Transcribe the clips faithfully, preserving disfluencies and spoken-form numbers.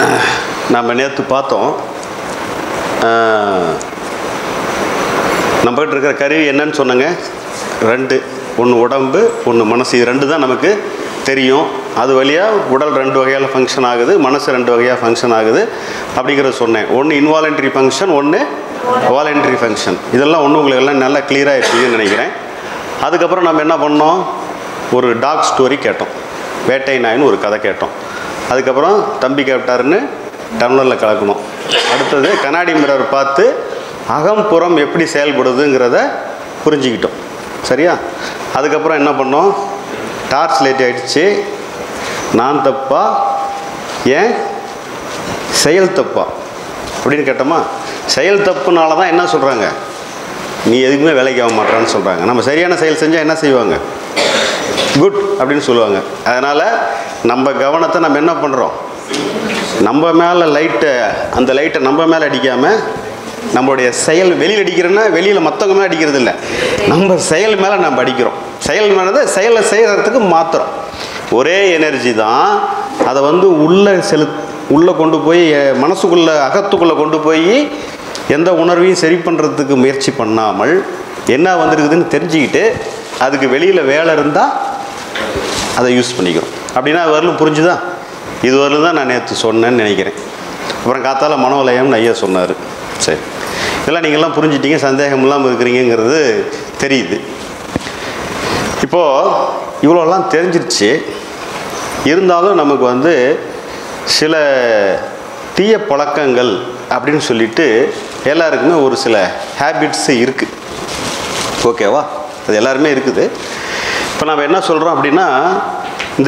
நம்ம நேற்று பார்த்தோம், நம்மகிட்ட இருக்கிற கருவி என்னன்னு சொன்னங்க, ரெண்டு, ஒன்று உடம்பு, ஒன்று மனசு. இது ரெண்டு தான் நமக்கு தெரியும். அது வழியாக உடல் ரெண்டு வகையால் ஃபங்க்ஷன் ஆகுது, மனசு ரெண்டு வகையாக ஃபங்க்ஷன் ஆகுது அப்படிங்கிறத சொன்னேன். ஒன்று இன்வாலண்ட்ரி ஃபங்க்ஷன், ஒன்று வாலண்ட்ரி ஃபங்க்ஷன். இதெல்லாம் ஒன்று உங்களுக்கு எல்லாம் நல்லா கிளியராக இருக்குதுன்னு நினைக்கிறேன். அதுக்கப்புறம் நம்ம என்ன பண்ணோம், ஒரு டாக் ஸ்டோரி கேட்டோம், வேட்டை நாயின்னு ஒரு கதை கேட்டோம். அதுக்கப்புறம் தம்பி கேட்டாருன்னு டம்ளரில் கலக்கணும். அடுத்தது கண்ணாடி மிரர் பார்த்து அகம்புறம் எப்படி செயல்படுதுங்கிறத புரிஞ்சுக்கிட்டோம். சரியா? அதுக்கப்புறம் என்ன பண்ணோம், டார்ச் லைட் ஆகிடுச்சு. நான் தப்பா ஏன் செயல் தப்பா அப்படின்னு கேட்டோமா? செயல் தப்புனால தான் என்ன சொல்கிறாங்க, நீ எதுக்குமே வேலைக்கு ஆக மாட்டான்னு சொல்கிறாங்க. நம்ம சரியான செயல் செஞ்சால் என்ன செய்வாங்க, குட் அப்படின்னு சொல்லுவாங்க. அதனால் நம்ம கவனத்தை நம்ம என்ன பண்ணுறோம், நம்ம மேலே லைட்டை, அந்த லைட்டை நம்ம மேலே அடிக்காமல் நம்மளுடைய செயல் வெளியில் அடிக்கிறோன்னா வெளியில் மற்றவங்க மேலே அடிக்கிறது இல்லை, நம்ம செயல் மேலே நம்ம அடிக்கிறோம். செயல் மேலே செயலை செய்கிறதுக்கு மாத்திரம் ஒரே எனர்ஜி தான். அதை வந்து உள்ளே செலு உள்ளே கொண்டு போய் மனசுக்குள்ளே அகத்துக்குள்ளே கொண்டு போய் எந்த உணர்வையும் சரி பண்ணுறதுக்கு முயற்சி பண்ணாமல் என்ன வந்திருக்குதுன்னு தெரிஞ்சுக்கிட்டு அதுக்கு வெளியில் வேலை இருந்தால் அதை யூஸ் பண்ணிக்கிறோம். அப்படின்னா அது வரலும் புரிஞ்சுதா? இது வரலும் தான் நான் நேற்று சொன்னேன்னு நினைக்கிறேன். அப்புறம் காத்தால மனோலயம்னு ஐயா சொன்னார். சரி, இதெல்லாம் நீங்கள்லாம் புரிஞ்சிட்டீங்க, சந்தேகம் இல்லாமல் இருக்கிறீங்கிறது தெரியுது. இப்போது இவ்வளோலாம் தெரிஞ்சிருச்சு. இருந்தாலும் நமக்கு வந்து சில தீய பழக்கங்கள் அப்படின்னு சொல்லிட்டு எல்லாருக்குமே ஒரு சில ஹேபிட்ஸு இருக்குது. ஓகேவா? அது எல்லாருமே இருக்குது. இப்போ நம்ம என்ன சொல்கிறோம் அப்படின்னா, இந்த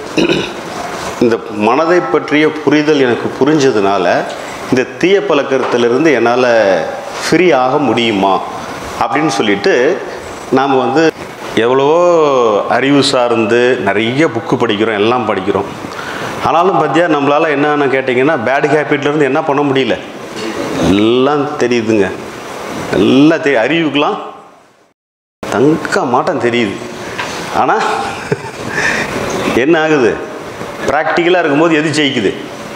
இந்த மனதை பற்றிய புரிதல் எனக்கு புரிஞ்சதுனால இந்த தீய பழக்கத்திலிருந்து என்னால் ஃப்ரீ ஆக முடியுமா அப்படின்னு சொல்லிட்டு நாம் வந்து எவ்வளவோ அறிவு சார்ந்து நிறைய புக்கு படிக்கிறோம், எல்லாம் படிக்கிறோம். ஆனாலும் பார்த்தியா நம்மளால் என்னென்னு கேட்டிங்கன்னா பேட் ஹேபிட்லேருந்து என்ன பண்ண முடியல, எல்லாம் தெரியுதுங்க, எல்லாம் தெரிய அறிவுக்கெலாம் தங்க மாட்டம் தெரியுது. ஆனால் என்ன ஆகுது, ப்ராக்டிக்கலாக இருக்கும்போது எது ஜெயிக்குது,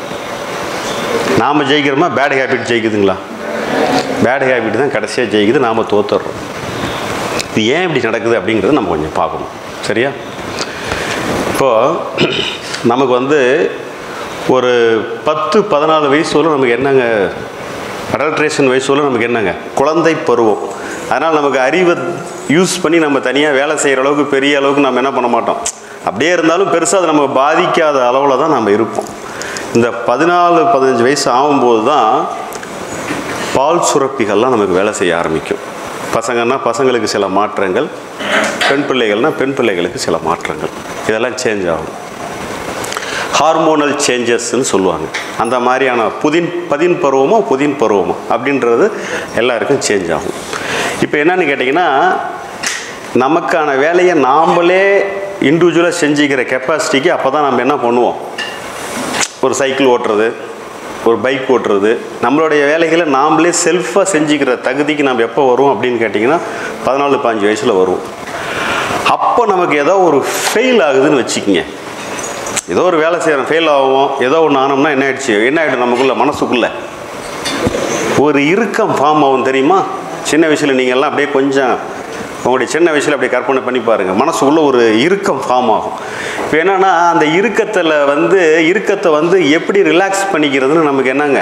நாம் ஜெயிக்கிறோமா பேட் ஹேபிட் ஜெயிக்குதுங்களா? பேட் ஹேபிட் தான் கடைசியாக ஜெயிக்குது, நாம் தோத்துடுறோம். இது ஏன் இப்படி நடக்குது அப்படிங்கிறத நம்ம கொஞ்சம் பார்க்கணும். சரியா? இப்போது நமக்கு வந்து ஒரு பத்து பதினாலு வயசு வரை நமக்கு என்னங்க, அடல்ட்ரேஷன் வயசு வரை நமக்கு என்னங்க, குழந்தை பருவம். அதனால் நமக்கு அறிவை யூஸ் பண்ணி நம்ம தனியாக வேலை செய்கிற அளவுக்கு பெரிய அளவுக்கு நம்ம என்ன பண்ண மாட்டோம். அப்படியே இருந்தாலும் பெருசாக அதை நம்ம பாதிக்காத அளவில் தான் நம்ம இருப்போம். இந்த பதினாலு பதினஞ்சு வயசு ஆகும்போது தான் பால் சுரப்பிகள்லாம் நமக்கு வேலை செய்ய ஆரம்பிக்கும். பசங்கன்னா பசங்களுக்கு சில மாற்றங்கள், பெண் பிள்ளைகள்னால் பெண் பிள்ளைகளுக்கு சில மாற்றங்கள், இதெல்லாம் சேஞ்ச் ஆகும். ஹார்மோனல் சேஞ்சஸ்ன்னு சொல்லுவாங்க. அந்த மாதிரியான புதின் பதின் பருவமோ புதின் பருவமோ அப்படின்றது எல்லாருக்கும் சேஞ்ச் ஆகும். இப்போ என்னன்னு கேட்டிங்கன்னா, நமக்கான வேலையை நாம்ளே இண்டிவிஜுவலாக செஞ்சுக்கிற கெப்பாசிட்டிக்கு அப்போ தான் நம்ம என்ன பண்ணுவோம், ஒரு சைக்கிள் ஓட்டுறது, ஒரு பைக் ஓட்டுறது, நம்மளுடைய வேலைகளை நாம்ளே செல்ஃபாக செஞ்சுக்கிற தகுதிக்கு நம்ம எப்போ வருவோம் அப்படின்னு கேட்டிங்கன்னா பதினாலு பதினஞ்சு வயசில் வருவோம். அப்போ நமக்கு ஏதோ ஒரு ஃபெயில் ஆகுதுன்னு வச்சுக்கிங்க, ஏதோ ஒரு வேலை செய்கிறோம், ஃபெயில் ஆகும், ஏதோ ஒன்று ஆனோம்னா என்ன ஆகிடுச்சு, என்ன ஆகிடும், நமக்குள்ளே மனசுக்குள்ளே ஒரு இறுக்கம் ஃபார்ம் ஆகும். தெரியுமா? சின்ன வயசில் நீங்கள்லாம் அப்படியே கொஞ்சம் உங்களுடைய சின்ன வயசில் அப்படியே கற்பனை பண்ணி பாருங்கள், மனசுக்குள்ளே ஒரு இறுக்கம் ஃபார்ம் ஆகும். இப்போ என்னென்னா அந்த இறுக்கத்தில் வந்து இறுக்கத்தை வந்து எப்படி ரிலாக்ஸ் பண்ணிக்கிறதுன்னு நமக்கு என்னங்க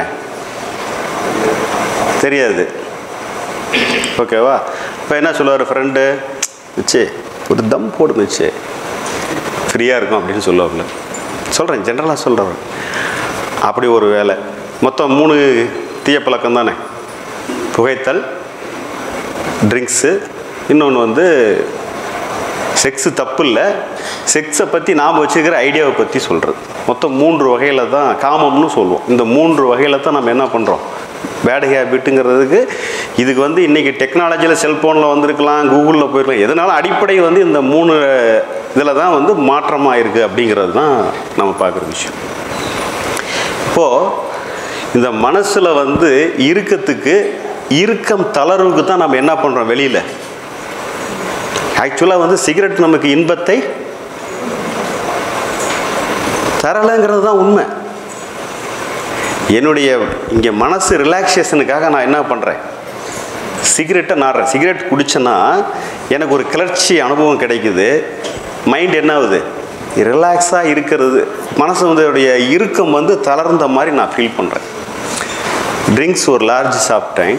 தெரியாது. ஓகேவா? இப்போ என்ன சொல்லுவார் ஃப்ரெண்டு, வச்சு ஒரு தம் போடுனுச்சு ஃப்ரீயாக இருக்கும் அப்படின்னு சொல்லுவாங்கள்ல, சொல்கிறேன் ஜென்ரலாக சொல்கிறேன். அப்படி ஒரு வேலை மொத்தம் மூணு தீய பழக்கம் தானே, புகைத்தல், ட்ரிங்க்ஸு, இன்னொன்று வந்து செக்ஸு. தப்பு இல்லை, செக்ஸை பற்றி நாம் வச்சுக்கிற ஐடியாவை பற்றி சொல்கிறது. மொத்தம் மூன்று வகையில் தான் காமம்னு சொல்லுவோம். இந்த மூன்று வகையில் தான் நம்ம என்ன பண்ணுறோம், பேட் ஹேபிட்டுங்கிறதுக்கு. இதுக்கு வந்து இன்றைக்கி டெக்னாலஜியில் செல்ஃபோனில் வந்திருக்கலாம், கூகுளில் போயிருக்கலாம், எதனால அடிப்படை வந்து இந்த மூணு இதில் தான் வந்து மாற்றமாக இருக்குது அப்படிங்கிறது தான் நம்ம பார்க்குற விஷயம். இப்போது இந்த மனசில் வந்து இறுக்கத்துக்கு, இறுக்கம் தளர்வுக்கு தான் நம்ம என்ன பண்ணுறோம், வெளியில் ஆக்சுவலாக வந்து சிகரெட் நமக்கு இன்பத்தை தரலைங்கிறது தான் உண்மை. என்னுடைய இங்கே மனசு ரிலாக்ஸேஷனுக்காக நான் என்ன பண்ணுறேன், சிகரெட்டை நாடுறேன். சிகரெட் குடித்தேன்னா எனக்கு ஒரு கிளர்ச்சி அனுபவம் கிடைக்குது. மைண்ட் என்ன ஆகுது, ரிலாக்ஸாக இருக்கிறது. மனசு வந்து இறுக்கம் வந்து தளர்ந்த மாதிரி நான் ஃபீல் பண்ணுறேன். ட்ரிங்க்ஸ் ஒரு லார்ஜ் சாப்பிட்டேன்,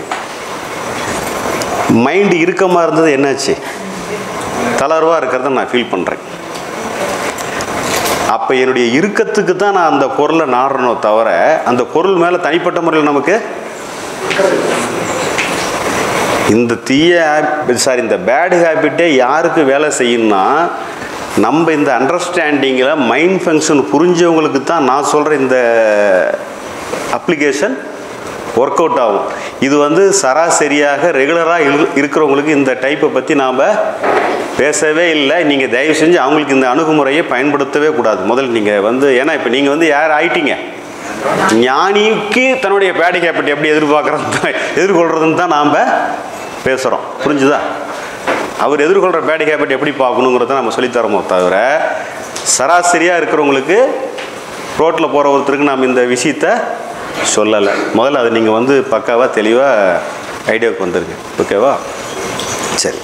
மைண்டு இறுக்கமாக இருந்தது, என்னாச்சு, தளர்வாக இருக்கிறத நான் ஃபீல் பண்ணுறேன். அப்போ என்னுடைய இறுக்கத்துக்கு தான் நான் அந்த பொருளை நாடுறனோ தவிர அந்த பொருள் மேலே தனிப்பட்ட முறையில் நமக்கு இந்த தீய சாரி இந்த பேட் ஹேபிட்டே யாருக்கு வேலை செய்யணும்னா, நம்ம இந்த அண்டர்ஸ்டாண்டிங்கில் மைண்ட் ஃபங்க்ஷன் புரிஞ்சவங்களுக்கு தான் நான் சொல்கிற இந்த அப்ளிகேஷன் ஒர்க் அவுட் ஆகும். இது வந்து சராசரியாக ரெகுலராக இருக்கிறவங்களுக்கு இந்த டைப்பை பற்றி நாம் பேசவே இல்லை. நீங்கள் தயவு செஞ்சு அவங்களுக்கு இந்த அணுகுமுறையை பயன்படுத்தவே கூடாது. முதல்ல நீங்கள் வந்து, ஏன்னா இப்போ நீங்கள் வந்து யார் ஆயிட்டீங்க, ஞானிக்கு தன்னுடைய பேட் ஹேபிட் எப்படி எதிர்பார்க்குறது எதிர்கொள்கிறதுன்னு தான் நாம் பேசுகிறோம். புரிஞ்சுதா? அவர் எதிர்கொள்கிற பேட் ஹேபிட் எப்படி பார்க்கணுங்கிறத நம்ம சொல்லித்தரோமோ தவிர சராசரியாக இருக்கிறவங்களுக்கு ரோட்டில் போகிற ஒருத்தருக்கு நாம் இந்த விஷயத்தை சொல்லலை. முதல்ல அது நீங்கள் வந்து பக்காவாக தெளிவாக ஐடியாவுக்கு வந்துருக்கு. ஓகேவா? சரி,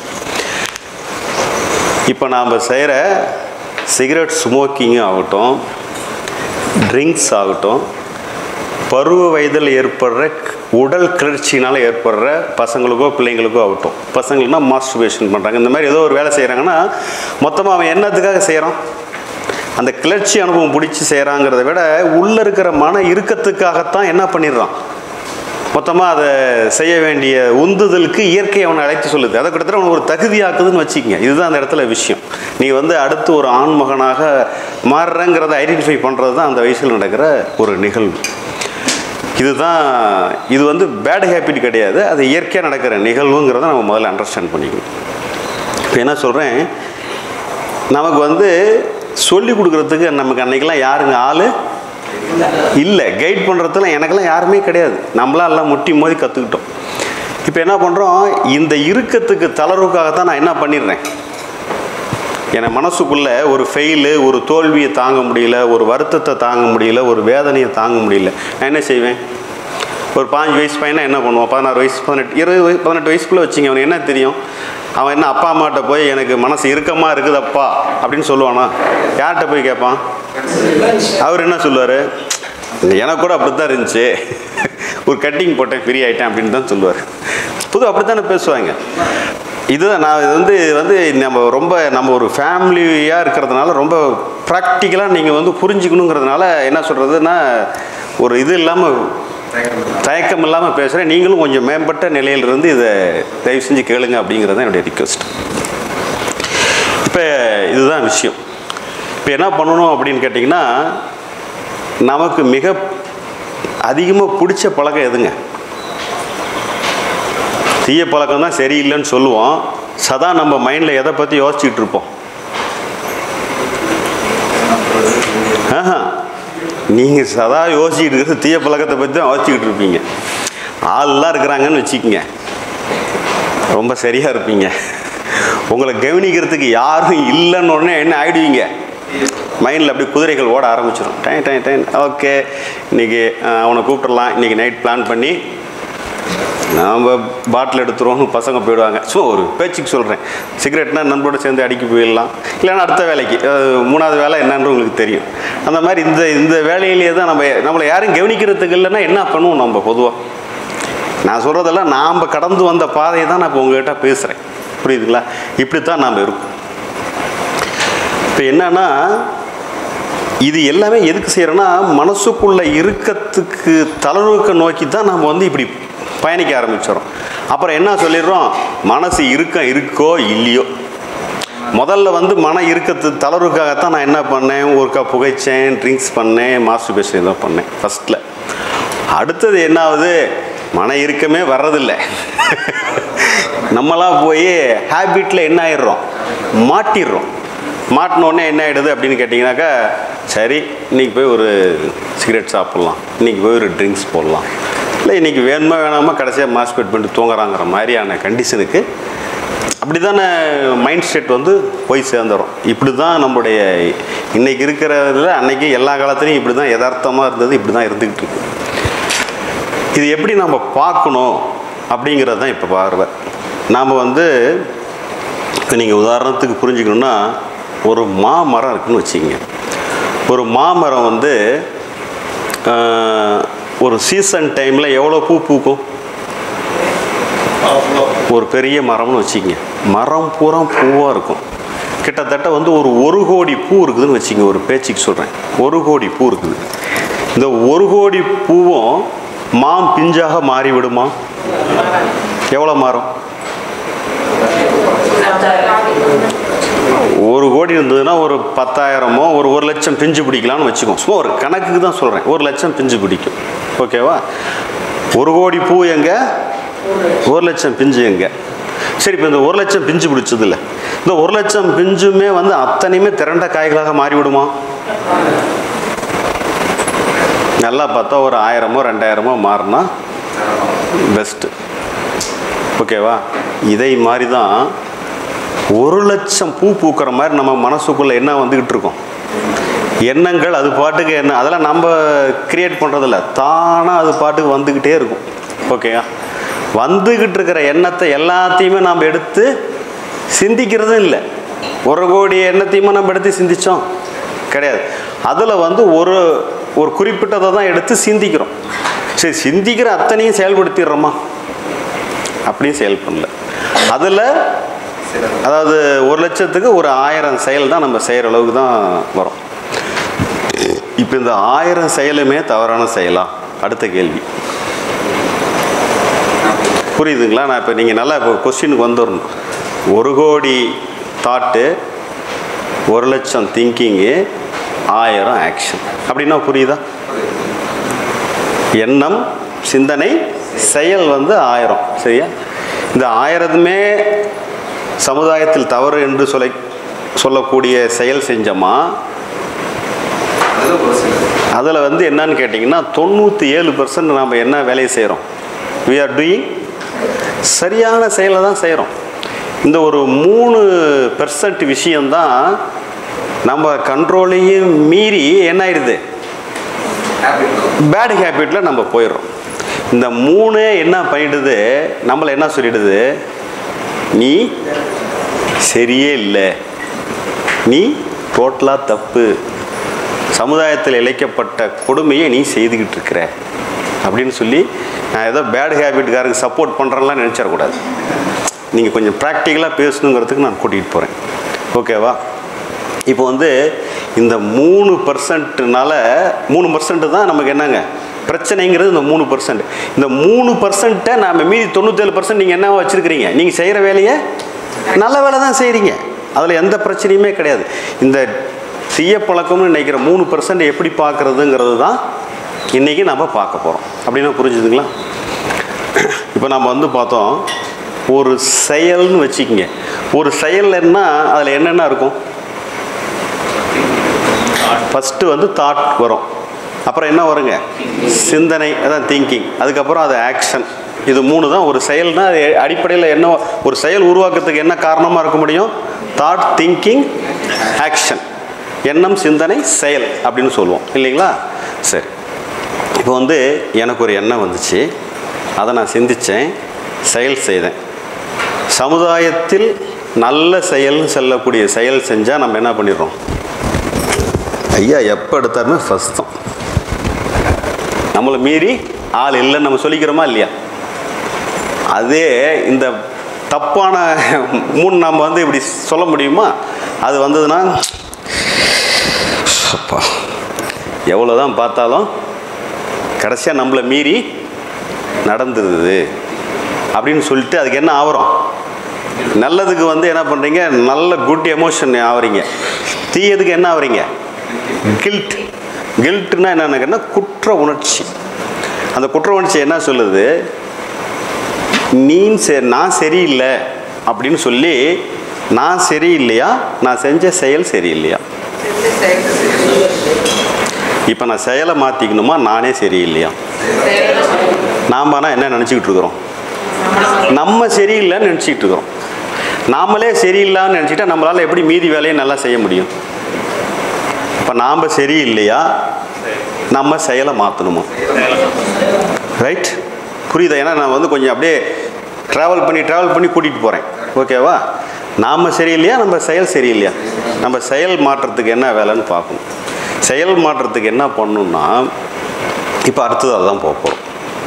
இப்போ நாம் செய்கிற சிகரெட் ஸ்மோக்கிங் ஆகட்டும், ட்ரிங்க்ஸ் ஆகட்டும், பருவ வயதில் ஏற்படுற உடல் கிளர்ச்சினால் ஏற்படுற பசங்களுக்கோ பிள்ளைங்களுக்கோ ஆகட்டும், பசங்களுக்குனா மாஸ்டர்பேஷன் பண்ணுறாங்க, இந்த மாதிரி ஏதோ ஒரு வேலை செய்கிறாங்கன்னா மொத்தமாக அவன் என்னத்துக்காக செய்கிறான், அந்த கிளர்ச்சி அனுபவம் பிடிச்சி செய்கிறாங்கிறத விட உள்ளே இருக்கிற மன இறுக்கத்துக்காகத்தான் என்ன பண்ணிடுறான், மொத்தமாக அதை செய்ய வேண்டிய உந்துதலுக்கு இயற்கை அவனை அழைத்து சொல்லுது. அதை கிட்டத்தட்ட அவனுக்கு ஒரு தகுதியாக்குதுன்னு வச்சுக்கோங்க. இதுதான் அந்த இடத்துல விஷயம். நீ வந்து அடுத்து ஒரு ஆண்மகனாக மாறுறங்கிறத ஐடென்டிஃபை பண்ணுறது தான் அந்த வயசில் நடக்கிற ஒரு நிகழ்வு. இதுதான், இது வந்து பேட் ஹேபிட் கிடையாது, அது இயற்கையாக நடக்கிற நிகழ்வுங்கிறத நம்ம முதல்ல அண்டர்ஸ்டாண்ட் பண்ணிக்கணும். இப்போ என்ன சொல்கிறேன், நமக்கு வந்து சொல்லி கொடுக்குறதுக்கு நமக்கு அன்றைக்கெல்லாம் யாருங்க ஆள் இல்லை, கைட் பண்ணுறதுலாம் எனக்கெல்லாம் யாருமே கிடையாது. நம்மளாம் எல்லாம் முட்டி மோதி கற்றுக்கிட்டோம். இப்போ என்ன பண்ணுறோம், இந்த இறுக்கத்துக்கு தளர்வுக்காகத்தான் நான் என்ன பண்ணிடுறேன், என் மனசுக்குள்ளே ஒரு ஃபெயிலு, ஒரு தோல்வியை தாங்க முடியல, ஒரு வருத்தத்தை தாங்க முடியல, ஒரு வேதனையை தாங்க முடியல, நான் என்ன செய்வேன், ஒரு பாஞ்சு வயசு பையனா என்ன பண்ணுவான், பதினாறு வயசு பதினெட்டு இருபது வயசு பதினெட்டு வயசுக்குள்ளே வச்சுங்க, அவனுக்கு என்ன தெரியும், அவன் என்ன அப்பா அம்மாட்ட போய் எனக்கு மனசு இறுக்கமாக இருக்குதப்பா அப்படின்னு சொல்லுவானா, யார்கிட்ட போய் கேட்பான், அவர் என்ன சொல்லுவார், எனக்கு கூட அப்படி தான் இருந்துச்சு, ஒரு கட்டிங் போட்டேன் ஃப்ரீ ஆகிட்டேன் அப்படின்னு தான் சொல்லுவார். புது அப்படி தானே பேசுவாங்க. இதுதான் நான் இது வந்து வந்து நம்ம ரொம்ப நம்ம ஒரு ஃபேமிலியாக இருக்கிறதுனால ரொம்ப ப்ராக்டிக்கலாக நீங்கள் வந்து புரிஞ்சுக்கணுங்கிறதுனால என்ன சொல்கிறதுன்னா, ஒரு இது இல்லாமல் தயக்கம் இல்லாமல் பேசுகிறேன். நீங்களும் கொஞ்சம் மேம்பட்ட நிலையிலிருந்து இதை தயவு செஞ்சு கேளுங்க அப்படிங்கிறது தான் என்னுடைய ரிக்வெஸ்ட். இப்போ இதுதான் விஷயம். இப்போ என்ன பண்ணணும் அப்படின்னு கேட்டிங்கன்னா, நமக்கு மிக அதிகமாக பிடிச்ச பழக்கம் எதுங்க, தீய பழக்கம் தான் சரியில்லைன்னு சொல்லுவோம். சதா நம்ம மைண்டில் எதை பற்றி யோசிச்சுக்கிட்டு இருப்போம், ஆஹா நீங்கள் சதா யோசிச்சுட்டு இருக்கிறது தீய பழக்கத்தை பற்றி தான் யோசிச்சுக்கிட்டு இருப்பீங்க. ஆள்லாம் இருக்கிறாங்கன்னு வச்சுக்கோங்க, ரொம்ப சரியாக இருப்பீங்க. உங்களை கவனிக்கிறதுக்கு யாரும் இல்லைன்னு உடனே என்ன ஆகிடுவீங்க, மைண்டில் அப்படி குதிரைகள் ஓட ஆரம்பிச்சிடும். டைன் டைன் டைன் ஓகே இன்றைக்கி அவனை கூப்பிட்றலாம், இன்றைக்கி நைட் பிளான் பண்ணி நம்ம பாட்டில் எடுத்துருவோம்னு பசங்க போயிடுவாங்க. ஸோ ஒரு பேச்சுக்கு சொல்கிறேன், சிகரெட்னா நண்பரோட சேர்ந்து அடிக்க போயிடலாம், இல்லைன்னா அடுத்த வேலைக்கு மூணாவது வேலை என்னன்னு உங்களுக்கு தெரியும். அந்த மாதிரி இந்த இந்த வேலையிலேயே தான் நம்ம நம்மளை யாரும் கவனிக்கிறதுக்கு இல்லைன்னா என்ன பண்ணுவோம் நம்ம பொதுவாக. நான் சொல்கிறதெல்லாம் நாம் கடந்து வந்த பாதையை தான் நான் இப்போ உங்கள்கிட்ட பேசுகிறேன், புரியுதுங்களா? இப்படி தான் நாம் இருக்கோம். இப்போ என்னன்னா, இது எல்லாமே எதுக்கு செய்கிறோன்னா, மனசுக்குள்ளே இறுக்கத்துக்கு தளர்வுக்கு நோக்கி தான் நம்ம வந்து இப்படி பயணிக்க ஆரம்பிச்சிடறோம். அப்புறம் என்ன சொல்லிடுறோம், மனசு இருக்கம் இருக்கோ இல்லையோ, முதல்ல வந்து மன இறுக்கத்து தளர்வுக்காகத்தான் நான் என்ன பண்ணேன், ஒருக்கா புகைச்சேன், ட்ரிங்க்ஸ் பண்ணேன், மாஸ்டர்பேஷன் தான் பண்ணேன் ஃபஸ்ட்டில். அடுத்தது என்ன ஆகுது, மன இறுக்கமே வர்றதில்லை. நம்மளாம் போய் ஹேபிட்டில் என்ன ஆயிடுறோம், மாட்டிடுறோம். மாட்டினோடனே என்ன ஆகிடுது அப்படின்னு கேட்டிங்கனாக்கா, சரி இன்றைக்கி போய் ஒரு சிகரெட் சாப்பிட்லாம், இன்றைக்கி போய் ஒரு ட்ரிங்க்ஸ் போடலாம், இல்லை இன்றைக்கி வேணுமா வேணாமல் கடைசியாக மாஸ்பெட் பண்ணிட்டு தூங்குறாங்கிற மாதிரியான கண்டிஷனுக்கு அப்படி தானே மைண்ட் செட் வந்து போய் சேர்ந்துடும். இப்படி தான் நம்மளுடைய இன்றைக்கி இருக்கிறதில் அன்றைக்கி எல்லா காலத்துலேயும் இப்படி தான் யதார்த்தமாக இருந்தது, இப்படி தான் இருந்துக்கிட்டு இருக்கு. இது எப்படி நம்ம பார்க்கணும் அப்படிங்கிறது தான் இப்போ பார்வை. நாம் வந்து இப்போ நீங்கள் உதாரணத்துக்கு புரிஞ்சுக்கணுன்னா, ஒரு மாமரம் இருக்குதுன்னு வச்சுக்கிங்க. ஒரு மாமரம் வந்து ஒரு சீசன் டைமில் எவ்வளோ பூ பூக்கும்? ஒரு பெரிய மரம்னு வச்சுக்கிங்க, மரம் பூரா பூவாக இருக்கும். கிட்டத்தட்ட வந்து ஒரு ஒரு கோடி பூ இருக்குதுன்னு வச்சுங்க, ஒரு பேச்சுக்கு சொல்கிறேன், ஒரு கோடி பூ இருக்குது. இந்த ஒரு கோடி பூவும் மாம் பிஞ்சாக மாறிவிடுமா? எவ்வளோ மாறும்? ஒரு கோடி இருந்ததுன்னா ஒரு பத்தாயிரமோ ஒரு ஒரு லட்சம் பிஞ்சு பிடிக்கலான்னு வச்சுக்கோம். சும்மா ஒரு கணக்குக்கு தான் சொல்கிறேன், ஒரு லட்சம் பிஞ்சு பிடிக்கும். ஓகேவா? ஒரு கோடி பூ எங்கே, ஒரு லட்சம் பிஞ்சு எங்கே? சரி, இப்போ இந்த ஒரு லட்சம் பிஞ்சு பிடிச்சது இல்லை, இந்த ஒரு லட்சம் பிஞ்சுமே வந்து அத்தனையுமே திரண்ட காய்களாக மாறிவிடுமா? நல்லா பார்த்தா ஒரு ஆயிரமோ ரெண்டாயிரமோ மாறினா பெஸ்ட்டு. ஓகேவா? இதை மாதிரி தான் ஒரு லட்சம் பூ பூக்கிற மாதிரி நம்ம மனசுக்குள்ளே என்ன வந்துக்கிட்டு இருக்கோம், எண்ணங்கள். அது பாட்டுக்கு என்ன, அதெல்லாம் நம்ம கிரியேட் பண்ணுறதில்ல, தானாக அது பாட்டுக்கு வந்துக்கிட்டே இருக்கும். ஓகேவா? வந்துக்கிட்டு இருக்கிற எண்ணத்தை எல்லாத்தையுமே நாம் எடுத்து சிந்திக்கிறதும் இல்லை. ஒரு கோடி எண்ணத்தையுமே நம்ம எடுத்து சிந்தித்தோம் கிடையாது. அதில் வந்து ஒரு ஒரு குறிப்பிட்டதை தான் எடுத்து சிந்திக்கிறோம். சரி, சிந்திக்கிற அத்தனையும் செயல்படுத்திடுறோமா? அப்படியும் செயல் பண்ணல. அதில் அதாவது ஒரு லட்சத்துக்கு ஒரு ஆயிரம் செயல் தான் நம்ம செய்கிற அளவுக்கு தான் வரும். இப்போ இந்த ஆயிரம் செயலுமே தவறான செயலா? அடுத்த கேள்வி புரியுதுங்களா? நான் இப்போ நீங்கள் நல்லா இப்போ கொஸ்டினுக்கு வந்துடணும். ஒரு கோடி தாட்டு, ஒரு லட்சம் திங்கிங்கு, ஆயிரம் ஆக்ஷன். அப்படின்னா புரியுதா? எண்ணம், சிந்தனை, செயல் வந்து ஆயிரம். சரியா? இந்த ஆயிரத்துமே சமுதாயத்தில் தவறு என்று சொல்ல சொல்லக்கூடிய செயல் செஞ்சோமா? அதில் வந்து என்னன்னு கேட்டிங்கன்னா, தொண்ணூற்றி ஏழு பர்சன்ட் நம்ம என்ன வேலையை செய்கிறோம்? வி ஆர் டூயிங் சரியான செயலை தான் செய்கிறோம். இந்த ஒரு மூணு பெர்சன்ட் விஷயந்தான் நம்ம கண்ட்ரோலையும் மீறி என்ன ஆயிடுது, பேட் ஹேபிட்டில் நம்ம போயிடுறோம். இந்த மூணு என்ன பண்ணிடுது, நம்மளை என்ன சொல்லிடுது, நீ சரியே இல்லை, நீ டோட்டலாக தப்பு, சமுதாயத்தில் இழைக்கப்பட்ட கொடுமையை நீ செய்துக்கிட்டு இருக்கிற அப்படின்னு சொல்லி, நான் ஏதோ பேட் ஹேபிட்டுக்காரருக்கு சப்போர்ட் பண்ணுறேன்லாம் நினச்சிடக்கூடாது. நீங்கள் கொஞ்சம் ப்ராக்டிக்கலாக பேசணுங்கிறதுக்கு நான் கூட்டிகிட்டு போகிறேன். ஓகேவா? இப்போ வந்து இந்த மூணு பர்சன்ட்னால மூணு பர்சன்ட் தான் நமக்கு என்னங்க பிரச்சனைங்கிறது. இந்த மூணு பர்சன்ட் இந்த மூணு பர்சன்ட்டை நாம் மீதி தொண்ணூற்றேழு பர்சன்ட் நீங்கள் என்ன வச்சுருக்கிறீங்க, நீங்கள் செய்கிற வேலையை நல்ல வேலை தான் செய்கிறீங்க, அதில் எந்த பிரச்சனையுமே கிடையாது. இந்த தீய பழக்கம்னு நினைக்கிற மூணு பர்சன்ட் எப்படி பார்க்குறதுங்கிறது தான் இன்றைக்கி நம்ம பார்க்க போகிறோம். அப்படின்னா புரிஞ்சுதுங்களா? இப்போ நம்ம வந்து பார்த்தோம், ஒரு செயல்னு வச்சுக்கிங்க. ஒரு செயல்னா அதில் என்னென்ன இருக்கும்? ஃபஸ்ட்டு வந்து தாட் வரும், அப்புறம் என்ன வருங்க, சிந்தனை, அதான் திங்கிங், அதுக்கப்புறம் அது ஆக்ஷன். இது மூணு தான் ஒரு செயல்னா. அது அடிப்படையில் என்ன, ஒரு செயல் உருவாக்கத்துக்கு என்ன காரணமாக இருக்க முடியும்? Thought, thinking, action. எண்ணம், சிந்தனை, செயல் அப்படின்னு சொல்லுவோம் இல்லைங்களா? சரி, இப்போ வந்து எனக்கு ஒரு எண்ணம் வந்துச்சு, அதை நான் சிந்தித்தேன், செயல் செய்தேன். சமுதாயத்தில் நல்ல செயல்னு சொல்லக்கூடிய செயல் செஞ்சால் நம்ம என்ன பண்ணிடுறோம்? ஐயா எப்போ எடுத்தாருமே ஃபஸ்ட்டும் நம்மளை மீறி ஆள் இல்லைன்னு நம்ம சொல்லிக்கிறோமா இல்லையா? அதே இந்த தப்பான மூணு நம்ம வந்து இப்படி சொல்ல முடியுமா? அது வந்ததுன்னா அப்பா எவ்வளோ தான் பார்த்தாலும் கடைசியாக நம்மளை மீறி நடந்துருது அப்படின்னு சொல்லிட்டு அதுக்கு என்ன ஆகிறோம்? நல்லதுக்கு வந்து என்ன பண்ணுறீங்க, நல்ல குட் எமோஷன் ஆகிறீங்க. தீயதுக்கு என்ன ஆகிறீங்க? கில்ட். கில்ட்னா என்னென்னா குற்ற உணர்ச்சி. அந்த குற்ற உணர்ச்சி என்ன சொல்லுது, நீ சரி நான் சரியில்லை அப்படின்னு சொல்லி, நான் சரியில்லையா, நான் செஞ்ச செயல் சரியில்லையா? இப்போ நான் செயலை மாற்றிக்கணுமா, நானே சரியில்லையா? நாம் ஆனால் என்ன நினச்சிக்கிட்டு இருக்கிறோம்? நம்ம சரியில்லைன்னு நினச்சிக்கிட்டு இருக்கிறோம். நாமளே சரியில்லைன்னு நினச்சிக்கிட்டா நம்மளால் எப்படி மீதி வேலையை நல்லா செய்ய முடியும்? இப்போ நாம் சரியில்லையா, நம்ம செயலை மாற்றணுமா? ரைட், புரியுதா? ஏன்னா நான் வந்து கொஞ்சம் அப்படியே ட்ராவல் பண்ணி ட்ராவல் பண்ணி கூட்டிகிட்டு போகிறேன். ஓகேவா? நாம் சரியில்லையா, நம்ம செயல் சரியில்லையா? நம்ம செயல் மாற்றத்துக்கு என்ன வேலைன்னு பார்க்கணும். செயல் மாற்றத்துக்கு என்ன பண்ணணும்னா, இப்போ அடுத்தது அதுதான் போக போகிறோம்.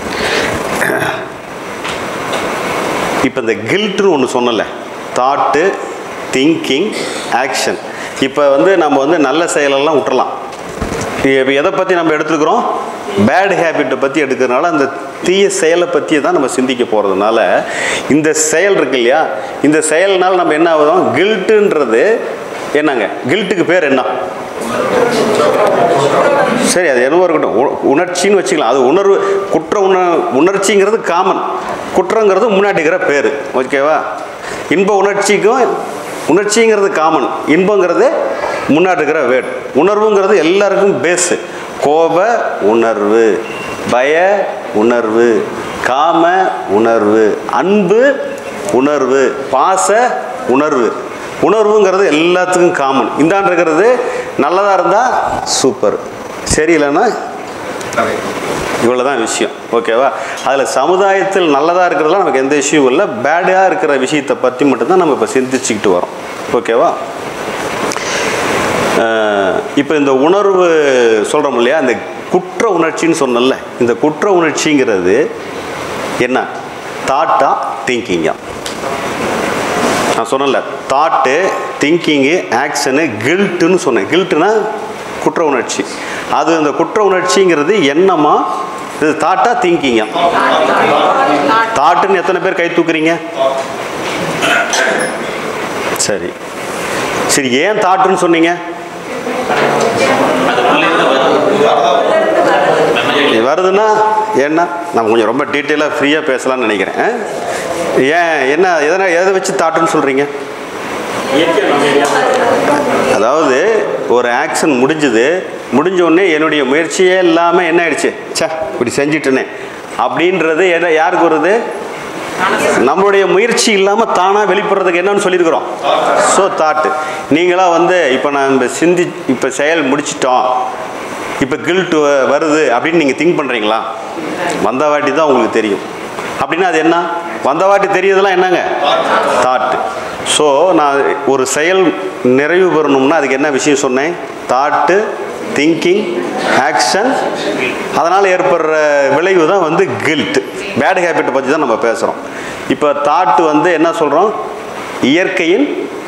இப்போ இந்த கில்ட்டுன்னு ஒன்று சொன்னல, தாட்டு, திங்கிங், ஆக்ஷன். இப்போ வந்து நம்ம வந்து நல்ல செயலெல்லாம் விட்டுறலாம். இப்போ எதை பற்றி நம்ம எடுத்துக்கிறோம்? பேட் ஹேபிட்டை பற்றி எடுக்கிறதுனால அந்த தீய செயலை பற்றி தான் நம்ம சிந்திக்க போகிறதுனால இந்த செயல் இருக்கு இல்லையா, இந்த செயல்னால் நம்ம என்ன ஆகுதோம்? கில்ட்டுன்றது என்னங்க? கில்ட்டுக்கு பேர் என்ன? சரி, அது என்னவோ இருக்கட்டும், உணர்ச்சின்னு வச்சுக்கலாம். அது உணர்வு, குற்ற உண உணர்ச்சிங்கிறது காமன், குற்றங்கிறது முன்னாடிக்கிற பேர். ஓகேவா? இன்ப உணர்ச்சிக்கும் உணர்ச்சிங்கிறது காமன், இன்பங்கிறது முன்னாடி இருக்கிற வேர்ட். உணர்வுங்கிறது எல்லாருக்கும் பேஸு. கோப உணர்வு, பய உணர்வு, காம உணர்வு, அன்பு உணர்வு, பாச உணர்வு. உணர்வுங்கிறது எல்லாத்துக்கும் காமன். இந்தாண்டு இருக்கிறது நல்லதாக இருந்தால் சூப்பர், சரியில்லைன்னா இவ்வளோ தான் விஷயம். ஓகேவா? அதில் சமுதாயத்தில் நல்லதாக இருக்கிறதுலாம் நமக்கு எந்த விஷயம் இல்லை, பேடாக இருக்கிற விஷயத்தை பற்றி மட்டும்தான் நம்ம இப்போ சிந்திச்சுக்கிட்டு வரோம். ஓகேவா? இப்போ இந்த உணர்வு சொல்கிறோம் இல்லையா, இந்த குற்ற உணர்ச்சின்னு சொன்னல, இந்த குற்ற உணர்ச்சிங்கிறது என்ன? தாட்டா திங்கிங்கா? நான் சொன்னல, தாட்டு, திங்கிங்கு, ஆக்ஷனு, கில்ட்டுன்னு சொன்னேன். கில்ட்டுனா குற்ற உணர்ச்சி. அது அந்த குற்ற உணர்ச்சிங்கிறது என்னமா? இது தாட்டா திங்கிங்கா? தாட்டுன்னு எத்தனை பேர் கை தூக்குறீங்க? சரி சரி, ஏன் தாட்டுன்னு சொன்னீங்க? வருதுன்னா ஏன்னா நான் கொஞ்சம் ரொம்ப டீட்டெயிலாக ஃப்ரீயாக பேசலாம்னு நினைக்கிறேன். ஏன், என்ன, எதனா எதை வச்சு தாட்டுன்னு சொல்கிறீங்க? அதாவது ஒரு ஆக்ஷன் முடிஞ்சுது, முடிஞ்ச உடனே என்னுடைய முயற்சியே இல்லாமல் என்ன ஆயிடுச்சு, சே இப்படி செஞ்சிட்டேனே அப்படின்றது என்ன, யாருக்கு வருது? நம்மளுடைய முயற்சி இல்லாமல் தானாக வெளிப்படுறதுக்கு என்னன்னு சொல்லியிருக்கிறோம். So thought. நீங்களாம் வந்து இப்போ நான் இப்போ சிந்தி இப்போ செயல் முடிச்சிட்டோம், இப்போ கில்ட் வருது அப்படின்னு நீங்கள் திங்க் பண்ணுறீங்களா? வந்த வாட்டி தான் உங்களுக்கு தெரியும். அப்படின்னா அது என்ன? வந்த வாட்டி தெரியறதெல்லாம் என்னங்க? தாட்டு. ஸோ நான் ஒரு செயல் நிறைவு பெறணும்னா அதுக்கு என்ன விஷயம் சொன்னேன்? Thought, thinking, action. அதனால் ஏற்படுற விளைவு தான் வந்து கில்ட். பேட் ஹேபிட்டை பற்றி தான் நம்ம பேசுகிறோம். இப்போ தாட்டு வந்து என்ன சொல்கிறோம்? இயற்கையின்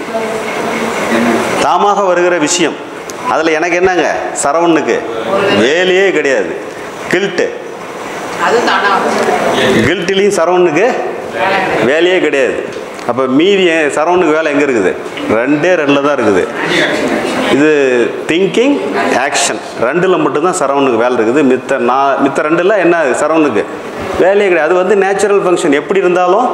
தாமாக வருகிற விஷயம். அதில் எனக்கு என்னங்க? சரவணுக்கு வேலையே கிடையாது. கில்ட்டு, கில்ட்டிலையும் சரவணுக்கு வேலையே கிடையாது. அப்போ மீதி சரவணுக்கு வேலை எங்கே இருக்குது? ரெண்டே ரெண்டில் தான் இருக்குது. இது திங்கிங், ஆக்ஷன் ரெண்டில் மட்டும்தான் சரவணுக்கு வேலை இருக்குது. மித்த நான் மித்த ரெண்டில் என்ன சரவணுக்கு வேலையே கிடையாது. அது வந்து நேச்சுரல் ஃபங்க்ஷன். எப்படி இருந்தாலும்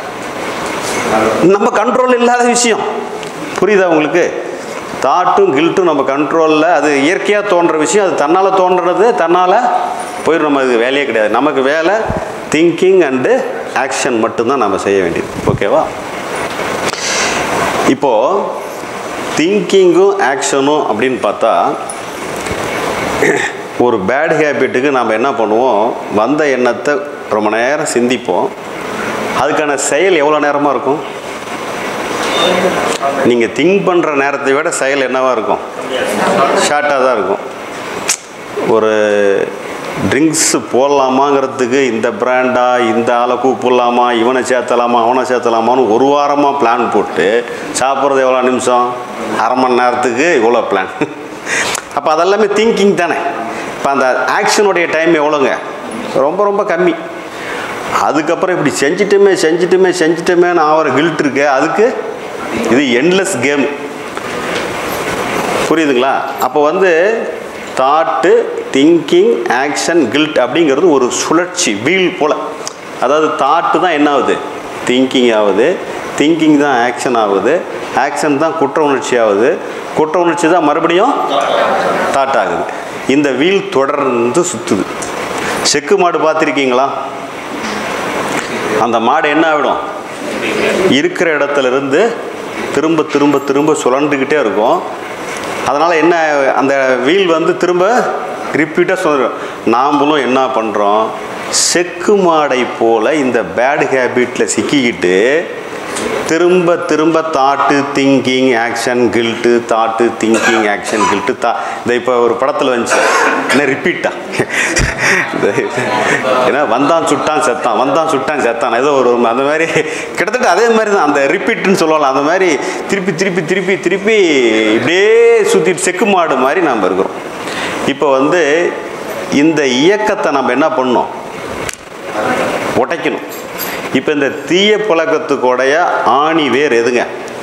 நம்ம கண்ட்ரோல் இல்லாத விஷயம். புரியுதா உங்களுக்கு? தாட்டும் கில்ட்டும் நம்ம கண்ட்ரோலில், அது இயற்கையாக தோன்ற விஷயம். அது தன்னால் தோன்றது தன்னால் போயிடும். நம்ம அது வேலையே கிடையாது. நமக்கு வேலை திங்கிங் அண்டு ஆக்ஷன் மட்டும்தான் நம்ம செய்ய வேண்டியது. ஓகேவா? இப்போது திங்கிங்கும் ஆக்ஷனும் அப்படின்னு பார்த்தா, ஒரு பேட் ஹேபிட்டுக்கு நம்ம என்ன பண்ணுவோம்? வந்த எண்ணத்தை ரொம்ப நேரம் சிந்திப்போம். அதுக்கான செயல் எவ்வளோ நேரமாக இருக்கும்? நீங்கள் திங்க் பண்ணுற நேரத்தை விட செயல் என்னவாக இருக்கும்? ஷார்ட்டாக தான் இருக்கும். ஒரு ட்ரிங்க்ஸு போடலாமாங்கிறதுக்கு இந்த பிராண்டா, இந்த ஆளை கூப்பிடலாமா, இவனை சேர்த்தலாமா, அவனை சேர்த்தலாமான்னு ஒரு வாரமாக பிளான் போட்டு சாப்பிட்றது எவ்வளோ நிமிஷம்? அரை மணி நேரத்துக்கு இவ்வளோ பிளான். அப்போ அதெல்லாமே திங்கிங் தானே. இப்போ அந்த ஆக்ஷனுடைய டைம் எவ்வளோங்க? ரொம்ப ரொம்ப கம்மி. அதுக்கப்புறம் இப்படி செஞ்சிட்டுமே செஞ்சிட்டுமே செஞ்சிட்டுமேன்னு ஆகிற கில்ட் இருக்கு. அதுக்கு இது எண்ட்லெஸ் கேம். புரியுதுங்களா? அப்போ வந்து தாட்டு, திங்கிங், ஆக்ஷன், கில்ட் அப்படிங்கிறது ஒரு சுழற்சி, வீல் போல். அதாவது தாட்டு தான் என்ன ஆகுது? திங்கிங் ஆகுது. திங்கிங் தான் ஆக்ஷன் ஆகுது. ஆக்ஷன் தான் குற்ற உணர்ச்சி ஆகுது. குற்ற உணர்ச்சி தான் மறுபடியும் தாட் ஆகுது. இந்த வீல் தொடர்ந்து சுற்றுது. செக்கு மாடு பார்த்துருக்கீங்களா? அந்த மாடு என்ன ஆகிடும்? இருக்கிற இடத்துல இருந்து திரும்ப திரும்ப திரும்ப சுழண்டுக்கிட்டே இருக்கும். அதனால் என்ன, அந்த வீல் வந்து திரும்ப ரிப்பீட்டாக சொல்கிறோம். நாமளும் என்ன பண்ணுறோம், செக்கு மாடை போல் இந்த பேட் ஹேபிட்டில் சிக்கிக்கிட்டு திரும்ப திரும்ப thought thinking action guilt, thought thinking action guilt, தா இந்த இப்போ ஒரு படத்தில் வந்துச்சு என்ன ரிப்பீட்டா, ஏன்னா வந்தான் சுட்டான் செத்தான், வந்தான் சுட்டான் செத்தான், ஏதோ ஒரு அந்த மாதிரி கிட்டத்தட்ட அதே மாதிரி தான் அந்த ரிப்பீட்டுன்னு சொல்லலாம். அந்த மாதிரி திருப்பி திருப்பி திருப்பி திருப்பி இப்படியே சுற்றிட்டு செக்கு மாடு மாதிரி நாம் இருக்கிறோம். இப்போ வந்து இந்த இயக்கத்தை நம்ம என்ன பண்ணோம், உடைக்கணும். இப்போ இந்த தீய பழக்கத்துக்குடைய ஆணி வேர் எதுங்க?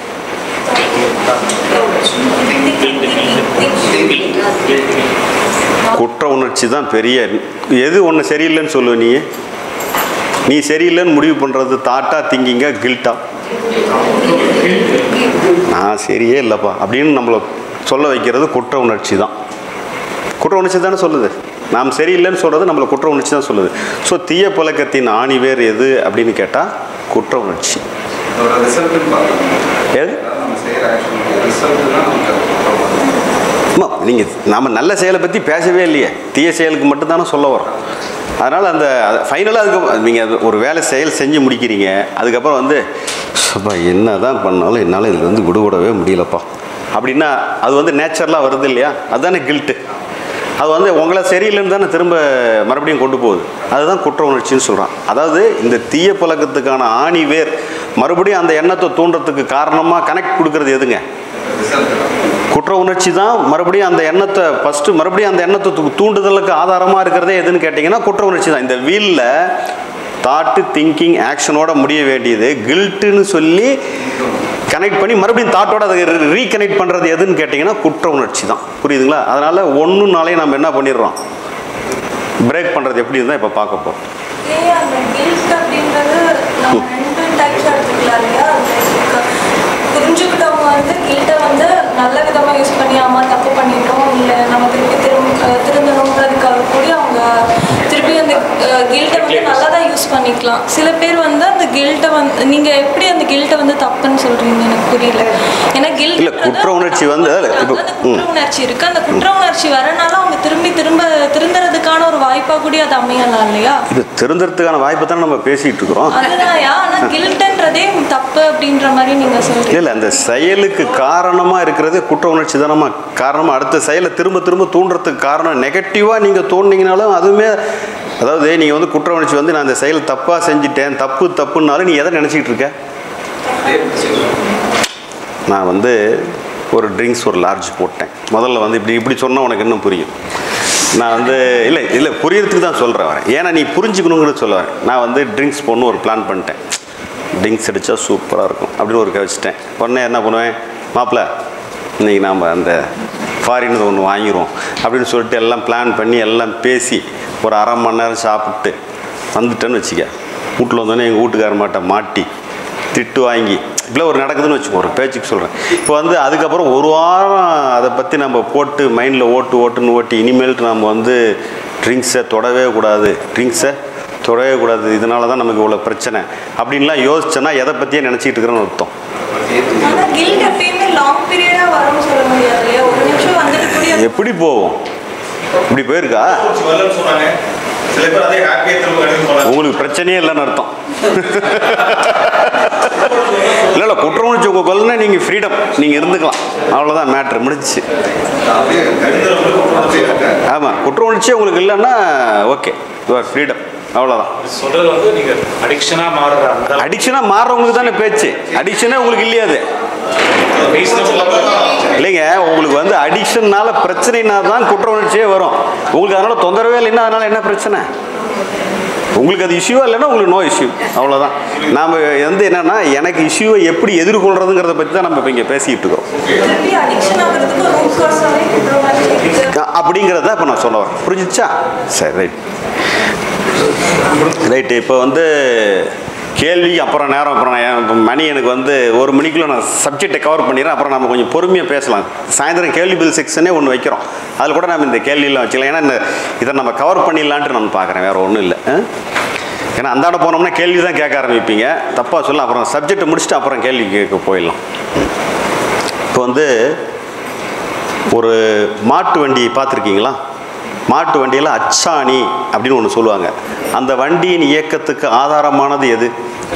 குற்ற உணர்ச்சி தான் பெரிய. எது ஒன்று சரியில்லைன்னு சொல்லுவ நீ? நீ சரியில்லைன்னு முடிவு பண்ணுறது தாட்டா திங்கிங்க கில்ட்டா? நான் சரியே இல்லைப்பா அப்படின்னு நம்மளை சொல்ல வைக்கிறது குற்ற உணர்ச்சி தான். குற்ற உணர்ச்சி தானே சொல்லுது. நாம் சரியில்லைன்னு சொல்கிறது நம்மளை குற்ற உணர்ச்சி தான் சொல்லுது. ஸோ தீய பழக்கத்தின் ஆணி வேர் எது அப்படின்னு கேட்டால் குற்ற உணர்ச்சி. எது நீங்கள் நாம் நல்ல செயலை பற்றி பேசவே இல்லையே, தீய செயலுக்கு மட்டும்தானே சொல்ல வரோம். அதனால் அந்த ஃபைனலாக அதுக்கு நீங்கள் ஒரு வேலை செயல் செஞ்சு முடிக்கிறீங்க, அதுக்கப்புறம் வந்து அப்பா என்ன தான் பண்ணாலும் என்னால் இதில் வந்து விடுபடவே முடியலப்பா அப்படின்னா அது வந்து நேச்சுரலாக வருது இல்லையா? அதுதானே கில்ட்டு. அது வந்து உங்களை சரியில்லைன்னு தானே திரும்ப மறுபடியும் கொண்டு போகுது. அதுதான் குற்ற உணர்ச்சின்னு சொல்கிறான். அதாவது இந்த தீய பழக்கத்துக்கான ஆணி வேர் மறுபடியும் அந்த எண்ணத்தை தூண்டுறதுக்கு காரணமாக கனெக்ட் கொடுக்கறது எதுங்க? குற்ற உணர்ச்சி தான். மறுபடியும் அந்த எண்ணத்தை ஃபஸ்ட்டு மறுபடியும் அந்த எண்ணத்தை தூண்டுதலுக்கு ஆதாரமாக இருக்கிறதே எதுன்னு கேட்டிங்கன்னா குற்ற உணர்ச்சி தான். இந்த வீலில் தாட்டு திங்கிங் ஆக்ஷனோட முடிய வேண்டியது கில்ட்டுன்னு சொல்லி கனெக்ட் பண்ணி மறுபடியும் தாட்டோட அதை ரீகனெக்ட் பண்ணுறது எதுன்னு கேட்டிங்கன்னா குற்ற உணர்ச்சி தான். புரியுதுங்களா? அதனால் ஒன்றுனாலே நம்ம என்ன பண்ணிடுறோம், பிரேக் பண்ணுறது எப்படி இருந்தால் இப்போ பார்க்க போகிறோம். புரிஞ்சுக்கிட்டவங்க வந்து கில்ட்டை வந்து நல்ல விதமாக யூஸ் பண்ணி அம்மா தப்பு பண்ணிட்டோம் இல்லை நம்ம திருப்பி திரும்ப திருந்தணுன்றதுக்காக கூட அவங்க திருப்பி அந்த கில்ட்டை வந்து நல்லா தான் யூஸ் பண்ணிக்கலாம். சில பேர் வந்து அந்த கில்ட்டை வந்து நீங்கள் எப்படி அந்த கில்ட்டை வந்து தப்புன்னு சொல்கிறீங்க எனக்கு புரியல. ஏன்னா கில்ட் இல்லை குற்ற உணர்ச்சி வந்து அந்த குற்ற உணர்ச்சி இருக்குது. அந்த குற்ற உணர்ச்சி வரனால அவங்க திரும்பி திரும்ப திருந்துறதுக்கான ஒரு வாய்ப்பாக கூட அது அமையலாம் இல்லையா? இது திருந்துறதுக்கான வாய்ப்பை தான் நம்ம பேசிகிட்டு இருக்கிறோம். அதுதான். ஆனால் கில்ட்டுன்றதே தப்பு அப்படின்ற மாதிரி நீங்கள் சொல்கிறீங்க. இல்லை அந்த செயலுக்கு காரணமாக இருக்கிறது குற்ற உணர்ச்சி தானம்மா காரணமாக. அடுத்த செயலை திரும்ப திரும்ப தூண்டுறதுக்கு காரணம் நெகட்டிவாக நீங்கள் தோண்டிங்கனாலும் அதுவுமே, அதாவது நீங்கள் வந்து குற்ற உணர்ச்சி வந்து நான் அந்த செயல் தப்பாக செஞ்சுட்டேன் தப்பு தப்புன்னாலும் நீ எதை நினச்சிக்கிட்டு இருக்க? நான் வந்து ஒரு ட்ரிங்க்ஸ் ஒரு லார்ஜ் போட்டேன். முதல்ல வந்து இப்படி இப்படி சொன்னால் உனக்கு இன்னும் புரியும். நான் வந்து இல்லை இல்லை புரியறதுக்கு தான் சொல்கிறேன் வரேன். ஏன்னா நீ புரிஞ்சுக்கணுங்கிறது சொல்ல வரேன். நான் வந்து ட்ரிங்க்ஸ் போடணும் ஒரு பிளான் பண்ணிட்டேன். ட்ரிங்க்ஸ் அடித்தா சூப்பராக இருக்கும் அப்படின்னு ஒரு வச்சுட்டேன். உடனே என்ன பண்ணுவேன், மாப்பிள்ளை இன்றைக்கி நாம் அந்த ஃபாரின் ஒன்று வாங்கிடுவோம் அப்படின்னு சொல்லிட்டு எல்லாம் பிளான் பண்ணி எல்லாம் பேசி ஒரு அரை மணி நேரம் சாப்பிட்டு வந்துட்டேன்னு வச்சுக்க. வீட்டில் வந்தோடனே எங்கள் வீட்டுக்கார மாட்ட மாட்டி திட்டு வாங்கி இப்படிலாம் ஒரு நடக்குதுன்னு வச்சுக்கோ, ஒரு பேச்சுக்கு சொல்கிறேன். இப்போ வந்து அதுக்கப்புறம் ஒரு வாரம் அதை பற்றி நம்ம போட்டு மைண்டில் ஓட்டு ஓட்டுன்னு ஓட்டி இனிமேல்ட்டு நம்ம வந்து ட்ரிங்க்ஸை தொடவே கூடாது, ட்ரிங்க்ஸை தொடவே கூடாது, இதனால தான் நமக்கு இவ்வளோ பிரச்சனை அப்படின்லாம் யோசிச்சேன்னா எதை பற்றியே நினச்சிக்கிட்டு இருக்கிறேன்னு அர்த்தம். எப்படி போவோம்? இப்படி போயிருக்கா? உங்களுக்கு பிரச்சனையே இல்லைன்னு அர்த்தம். இல்லை இல்லை குற்ற உணர்ச்சி உங்கள் கொள்ளனா நீங்கள் ஃப்ரீடம், நீங்கள் இருந்துக்கலாம், அவ்வளோதான், மேட்ரு முடிஞ்சிச்சு. ஆமாம், குற்ற உணர்ச்சி உங்களுக்கு இல்லைன்னா ஓகே, யுவர் ஃப்ரீடம், அவ்வளோதான். சொல்றது வந்து நீங்கள் அடிக்ஷனாக மாறுற அடிக்ஷனாக மாறுறவங்களுக்கு தானே பேச்சு. அடிக்ஷனே உங்களுக்கு இல்லையா? அது இல்லைங்க, உங்களுக்கு வந்து அடிக்ஷன்னால பிரச்சனைனா தான் குற்ற உணர்ச்சியே வரும். உங்களுக்கு அதனால தொந்தரவே இல்லைன்னா அதனால என்ன பிரச்சனை? உங்களுக்கு அது இஷ்யூவா இல்லைன்னா உங்களுக்கு நோ இஷ்யூ, அவ்வளோதான். நாம் வந்து என்னன்னா எனக்கு இஷ்யூவை எப்படி எதிர்கொள்றதுங்கிறத பற்றி தான் நம்ம இப்போ இங்கே பேசிக்கிட்டு இருக்கிறோம். அப்படிங்கிறத இப்போ நான் சொல்ல வரேன். புரிஞ்சிச்சா? சரி, ரைட் ரைட்டு. இப்போ வந்து கேள்வி அப்புறம் நேரம், அப்புறம் நான் மணி எனக்கு வந்து ஒரு மணிக்குள்ளே நான் சப்ஜெக்டை கவர் பண்ணிடுறேன். அப்புறம் நம்ம கொஞ்சம் பொறுமையாக பேசலாம். சாயந்தரம் கேள்வி பதில் செக்ஷனே ஒன்று வைக்கிறோம், அதில் கூட நம்ம இந்த கேள்வியெல்லாம் வச்சுக்கலாம். ஏன்னா இந்த இதை நம்ம கவர் பண்ணிடலான்ட்டு நான் பார்க்குறேன், வேறு ஒன்றும் இல்லை. ஏன்னா அந்தாண்ட போனோம்னா கேள்வி தான் கேட்க ஆரம்பிப்பீங்க, தப்பாக சொல்லலாம். அப்புறம் சப்ஜெக்டை முடிச்சுட்டு அப்புறம் கேள்வி கேட்க போயிடலாம். இப்போ வந்து ஒரு மாட்டு வண்டி பார்த்துருக்கீங்களா? மாட்டு வண்டியில் அச்சாணி அப்படின்னு ஒன்று சொல்லுவாங்க. அந்த வண்டியின் இயக்கத்துக்கு ஆதாரமானது எது?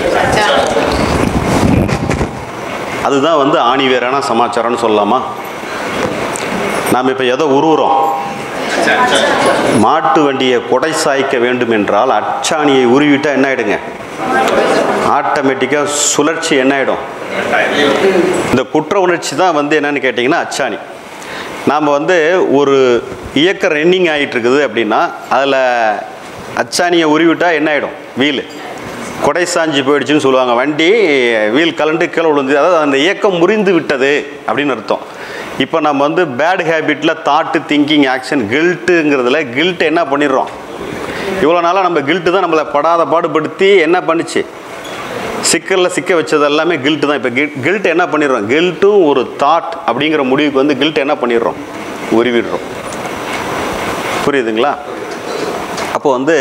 அதுதான் வந்து ஆணிவேரான சமாச்சாரம்னு சொல்லலாமா? நாம் இப்போ எதை உருவுறோம்? மாட்டு வண்டியை கொடை சாய்க்க வேண்டும் என்றால் அச்சாணியை உருவிட்டால் என்ன ஆகிடுங்க? ஆட்டோமேட்டிக்காக சுழற்சி என்ன ஆகிடும்? இந்த குற்ற உணர்ச்சி தான் வந்து என்னன்னு கேட்டிங்கன்னா அச்சாணி. நாம் வந்து ஒரு இயக்க ரன்னிங் ஆகிட்டு இருக்குது அப்படின்னா அதில் அச்சாணியை உருவிட்டால் என்ன ஆகிடும்? வீல் கொடை சாஞ்சி போயிடுச்சுன்னு சொல்லுவாங்க. வண்டி வீல் கலண்டு கீழே விழுந்து, அதாவது அந்த இயக்கம் முறிந்து விட்டது அப்படின்னு அர்த்தம். இப்போ நம்ம வந்து பேட் ஹேபிட்டில் தாட்டு, திங்கிங், ஆக்ஷன், கில்ட்டுங்கிறதுல கில்ட்டு என்ன பண்ணிடுறோம்? இவ்வளோ நாளாக நம்ம கில்ட்டு தான் நம்மளை படாத பாடுபடுத்தி என்ன பண்ணிச்சு? சிக்கலில் சிக்க வச்சது எல்லாமே கில்ட்டு தான். இப்போ கில் கில்ட்டு என்ன பண்ணிடுறோம்? கில்ட்டும் ஒரு தாட் அப்படிங்கிற முடிவுக்கு வந்து கில்ட்டு என்ன பண்ணிடுறோம்? உருவிடுறோம். புரியுதுங்களா? அப்போ வந்து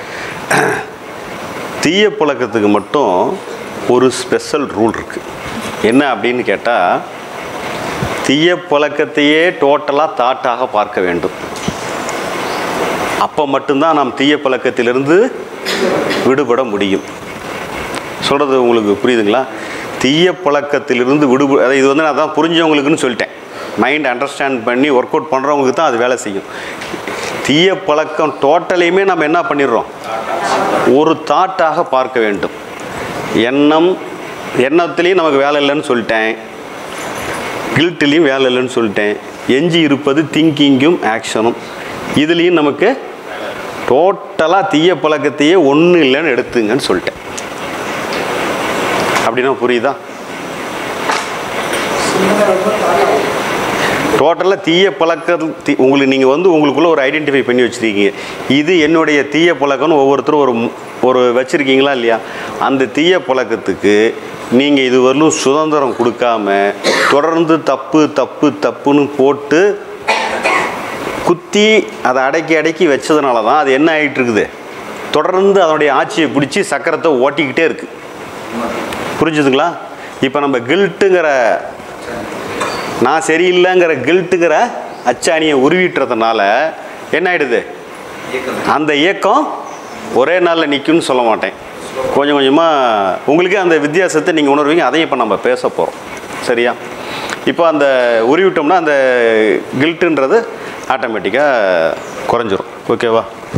தீய பழக்கத்துக்கு மட்டும் ஒரு ஸ்பெஷல் ரூல் இருக்குது. என்ன அப்படின்னு கேட்டால், தீய பழக்கத்தையே டோட்டலாக தாட்டாக பார்க்க வேண்டும். அப்போ மட்டும்தான் நாம் தீய பழக்கத்திலிருந்து விடுபட முடியும். சொல்கிறது உங்களுக்கு புரியுதுங்களா? தீய பழக்கத்திலிருந்து விடுபட, அதை இது வந்து நான் தான் புரிஞ்சவங்களுக்குன்னு சொல்லிட்டேன். மைண்ட் அண்டர்ஸ்டாண்ட் பண்ணி ஒர்க் அவுட் பண்ணுறவங்களுக்கு தான் அது வேலை செய்யும். தீய பழக்கம் டோட்டலையுமே நம்ம என்ன பண்ணிடுறோம்? ஒரு தாட்டாக பார்க்க வேண்டும். எண்ணம், எண்ணத்துலேயும் நமக்கு வேலை இல்லைன்னு சொல்லிட்டேன், கில்ட்லேயும் வேலை இல்லைன்னு சொல்லிட்டேன். எஞ்சி இருப்பது திங்கிங்கும் ஆக்ஷனும். இதுலேயும் நமக்கு டோட்டலாக தீய பழக்கத்தையே ஒன்றும் இல்லைன்னு எடுத்துங்கன்னு சொல்லிட்டேன். அப்படின்னா புரியுதா? டோட்டலாக தீய பழக்கம் தீ உங்களுக்கு நீங்கள் வந்து உங்களுக்குள்ளே ஒரு ஐடென்டிஃபை பண்ணி வச்சுருக்கீங்க. இது என்னுடைய தீய பழக்கம்னு ஒவ்வொருத்தரும் ஒரு ஒரு வச்சுருக்கீங்களா இல்லையா? அந்த தீய பழக்கத்துக்கு நீங்கள் இதுவரையிலும் சுதந்திரம் கொடுக்காம தொடர்ந்து தப்பு தப்பு தப்புன்னு போட்டு குத்தி அதை அடக்கி அடக்கி வச்சதுனால தான் அது என்ன ஆகிட்டு இருக்குது? தொடர்ந்து அதனுடைய ஆட்சியை பிடிச்சி சக்கரத்தை ஓட்டிக்கிட்டே இருக்குது. புரிஞ்சுதுங்களா? இப்போ நம்ம கில்ட்டுங்கிற, நான் சரியில்லைங்கிற கில்ட்டுங்கிற அச்சாணியை உருவிட்டுறதுனால என்ன ஆகிடுது? அந்த இயக்கம் ஒரே நாளில் நிற்கும்னு சொல்ல மாட்டேன். கொஞ்சம் கொஞ்சமாக உங்களுக்கே அந்த வித்தியாசத்தை நீங்கள் உணர்வீங்க. அதையும் இப்போ நம்ம பேச போகிறோம். சரியா? இப்போ அந்த உருவிட்டோம்னா அந்த கில்ட்டுன்றது ஆட்டோமேட்டிக்காக குறைஞ்சிரும். ஓகேவா?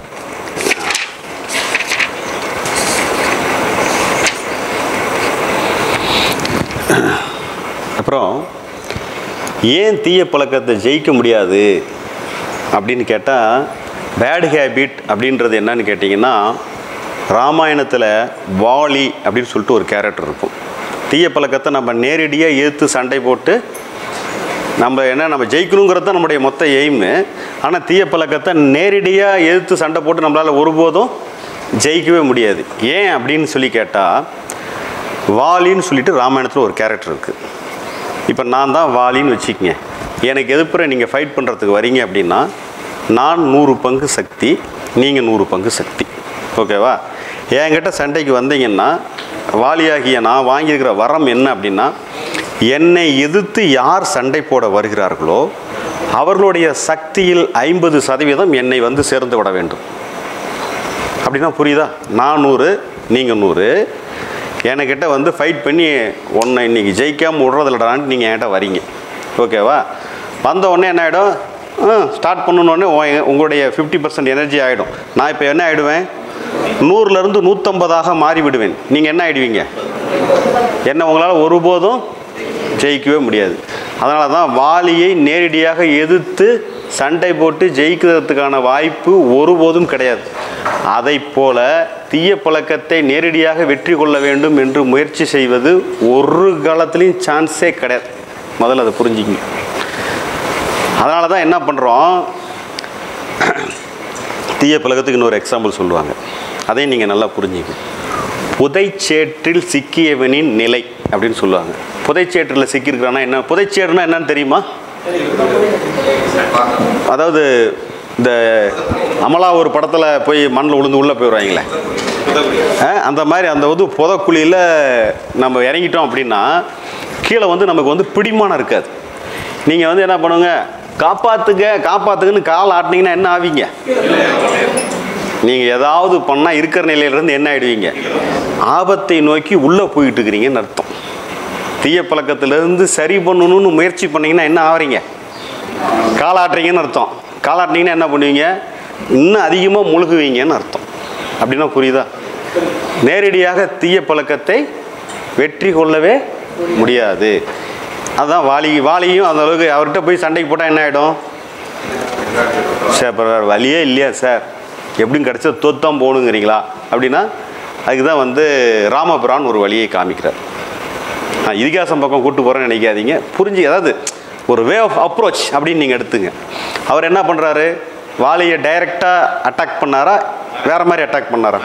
அப்புறம் ஏன் தீய பழக்கத்தை ஜெயிக்க முடியாது அப்படின்னு கேட்டால், பேட் ஹேபிட் அப்படின்றது என்னன்னு கேட்டிங்கன்னா, ராமாயணத்தில் வாலி அப்படின்னு சொல்லிட்டு ஒரு கேரக்டர் இருக்கும். தீய பழக்கத்தை நம்ம நேரடியாக எதிர்த்து சண்டை போட்டு நம்ம என்ன நம்ம ஜெயிக்கணுங்கிறது தான் நம்முடைய மொத்த எய்மு. ஆனால் தீய பழக்கத்தை நேரடியாக எதிர்த்து சண்டை போட்டு நம்மளால் ஒருபோதும் ஜெயிக்கவே முடியாது. ஏன் அப்படின்னு சொல்லி கேட்டால், வாலின்னு சொல்லிட்டு ராமாயணத்தில் ஒரு கேரக்டர் இருக்குது. இப்போ நான் தான் வாலின்னு வச்சுக்கங்க. எனக்கு எதிர்ப்புற நீங்கள் ஃபைட் பண்ணுறதுக்கு வரீங்க அப்படின்னா, நான் நூறு பங்கு சக்தி, நீங்கள் நூறு பங்கு சக்தி. ஓகேவா? என்கிட்ட சண்டைக்கு வந்தீங்கன்னா, வாலியாகிய நான் வாங்கியிருக்கிற வரம் என்ன அப்படின்னா, என்னை எதிர்த்து யார் சண்டை போட வருகிறார்களோ அவர்களுடைய சக்தியில் ஐம்பது சதவீதம் என்னை வந்து சேர்ந்து விட வேண்டும். அப்படின்னா புரியுதா? நான் நூறு, நீங்கள் நூறு. என்கிட்ட வந்து ஃபைட் பண்ணி ஒன்றை இன்றைக்கி ஜெயிக்காமல் விட்றதில்லடான்னு நீங்கள் என்கிட்ட வரீங்க. ஓகேவா? வந்த உடனே என்ன ஆகிடும்? ஸ்டார்ட் பண்ணணுன்னே உங்களுடைய ஃபிஃப்டி பர்சன்ட் எனர்ஜி ஆகிடும். நான் இப்போ என்ன ஆகிடுவேன்? நூறுலேருந்து நூற்றம்பதாக மாறிவிடுவேன். நீங்கள் என்ன ஆகிடுவீங்க? என்ன உங்களால் ஒருபோதும் ஜெயிக்கவே முடியாது. அதனால தான் வாலியை நேரடியாக எதிர்த்து சண்டை போட்டு ஜெயிக்கிறதுக்கான வாய்ப்பு ஒருபோதும் கிடையாது. அதை போல தீய பழக்கத்தை நேரடியாக வெற்றி கொள்ள வேண்டும் என்று முயற்சி செய்வது ஒரு காலத்துலேயும் சான்ஸே கிடையாது. முதல்ல அதை புரிஞ்சுங்க. அதனால தான் என்ன பண்ணுறோம், தீய பழக்கத்துக்கு இன்னொரு எக்ஸாம்பிள் சொல்லுவாங்க. அதையும் நீங்கள் நல்லா புரிஞ்சுங்க. புதைச்சேற்றில் சிக்கியவனின் நிலை அப்படின்னு சொல்லுவாங்க. புதைச்சேற்றில் சிக்கியிருக்கிறான்னா என்ன? புதைச்சேறுனா என்னன்னு தெரியுமா? அதாவது இந்த அமலா ஒரு படத்தில் போய் மண்ணில் விழுந்து உள்ளே போயிடுவாங்களே, அந்த மாதிரி அந்த வந்து புதைக்குழியில் நம்ம இறங்கிட்டோம் அப்படின்னா கீழே வந்து நமக்கு வந்து பிடிமானம் இருக்காது. நீங்கள் வந்து என்ன பண்ணுங்க, காப்பாற்றுங்க காப்பாற்றுங்கன்னு கால் ஆட்டினீங்கன்னா என்ன ஆவீங்க? நீங்கள் ஏதாவது பண்ணால் இருக்கிற நிலையிலேருந்து என்ன ஆகிடுவீங்க? ஆபத்தை நோக்கி உள்ளே போயிட்டு இருக்கிறீங்கன்னு அர்த்தம். தீய பழக்கத்திலேருந்து சரி பண்ணணும்னு முயற்சி பண்ணிங்கன்னா என்ன ஆகிறீங்க? காலாட்டுறீங்கன்னு அர்த்தம். காலாட்டினீங்கன்னா என்ன பண்ணுவீங்க? இன்னும் அதிகமாக முழுகுவீங்கன்னு அர்த்தம். அப்படின்னா புரியுதா? நேரடியாக தீய பழக்கத்தை வெற்றி கொள்ளவே முடியாது. அதுதான் வாலி வாலியும் அந்த அளவுக்கு அவர்கிட்ட போய் சண்டைக்கு போட்டால் என்ன ஆகிடும்? சார் பரவாயில்ல வழியே இல்லையா சார், எப்படியும் கிடச்சா தோத்தான் போகணுங்கிறீங்களா அப்படின்னா அதுக்கு தான் வந்து ராமபுரான் ஒரு வழியை காமிக்கிறார். நான் இதிகாசம் பக்கம் கூப்பிட்டு போகிறேன்னு நினைக்காதீங்க, புரிஞ்சு அதாவது ஒரு வே ஆஃப் அப்ரோச் அப்படின்னு நீங்கள் எடுத்துங்க. அவர் என்ன பண்ணுறாரு? வாலியை டைரெக்டாக அட்டாக் பண்ணாரா வேறு மாதிரி அட்டாக் பண்ணாரா?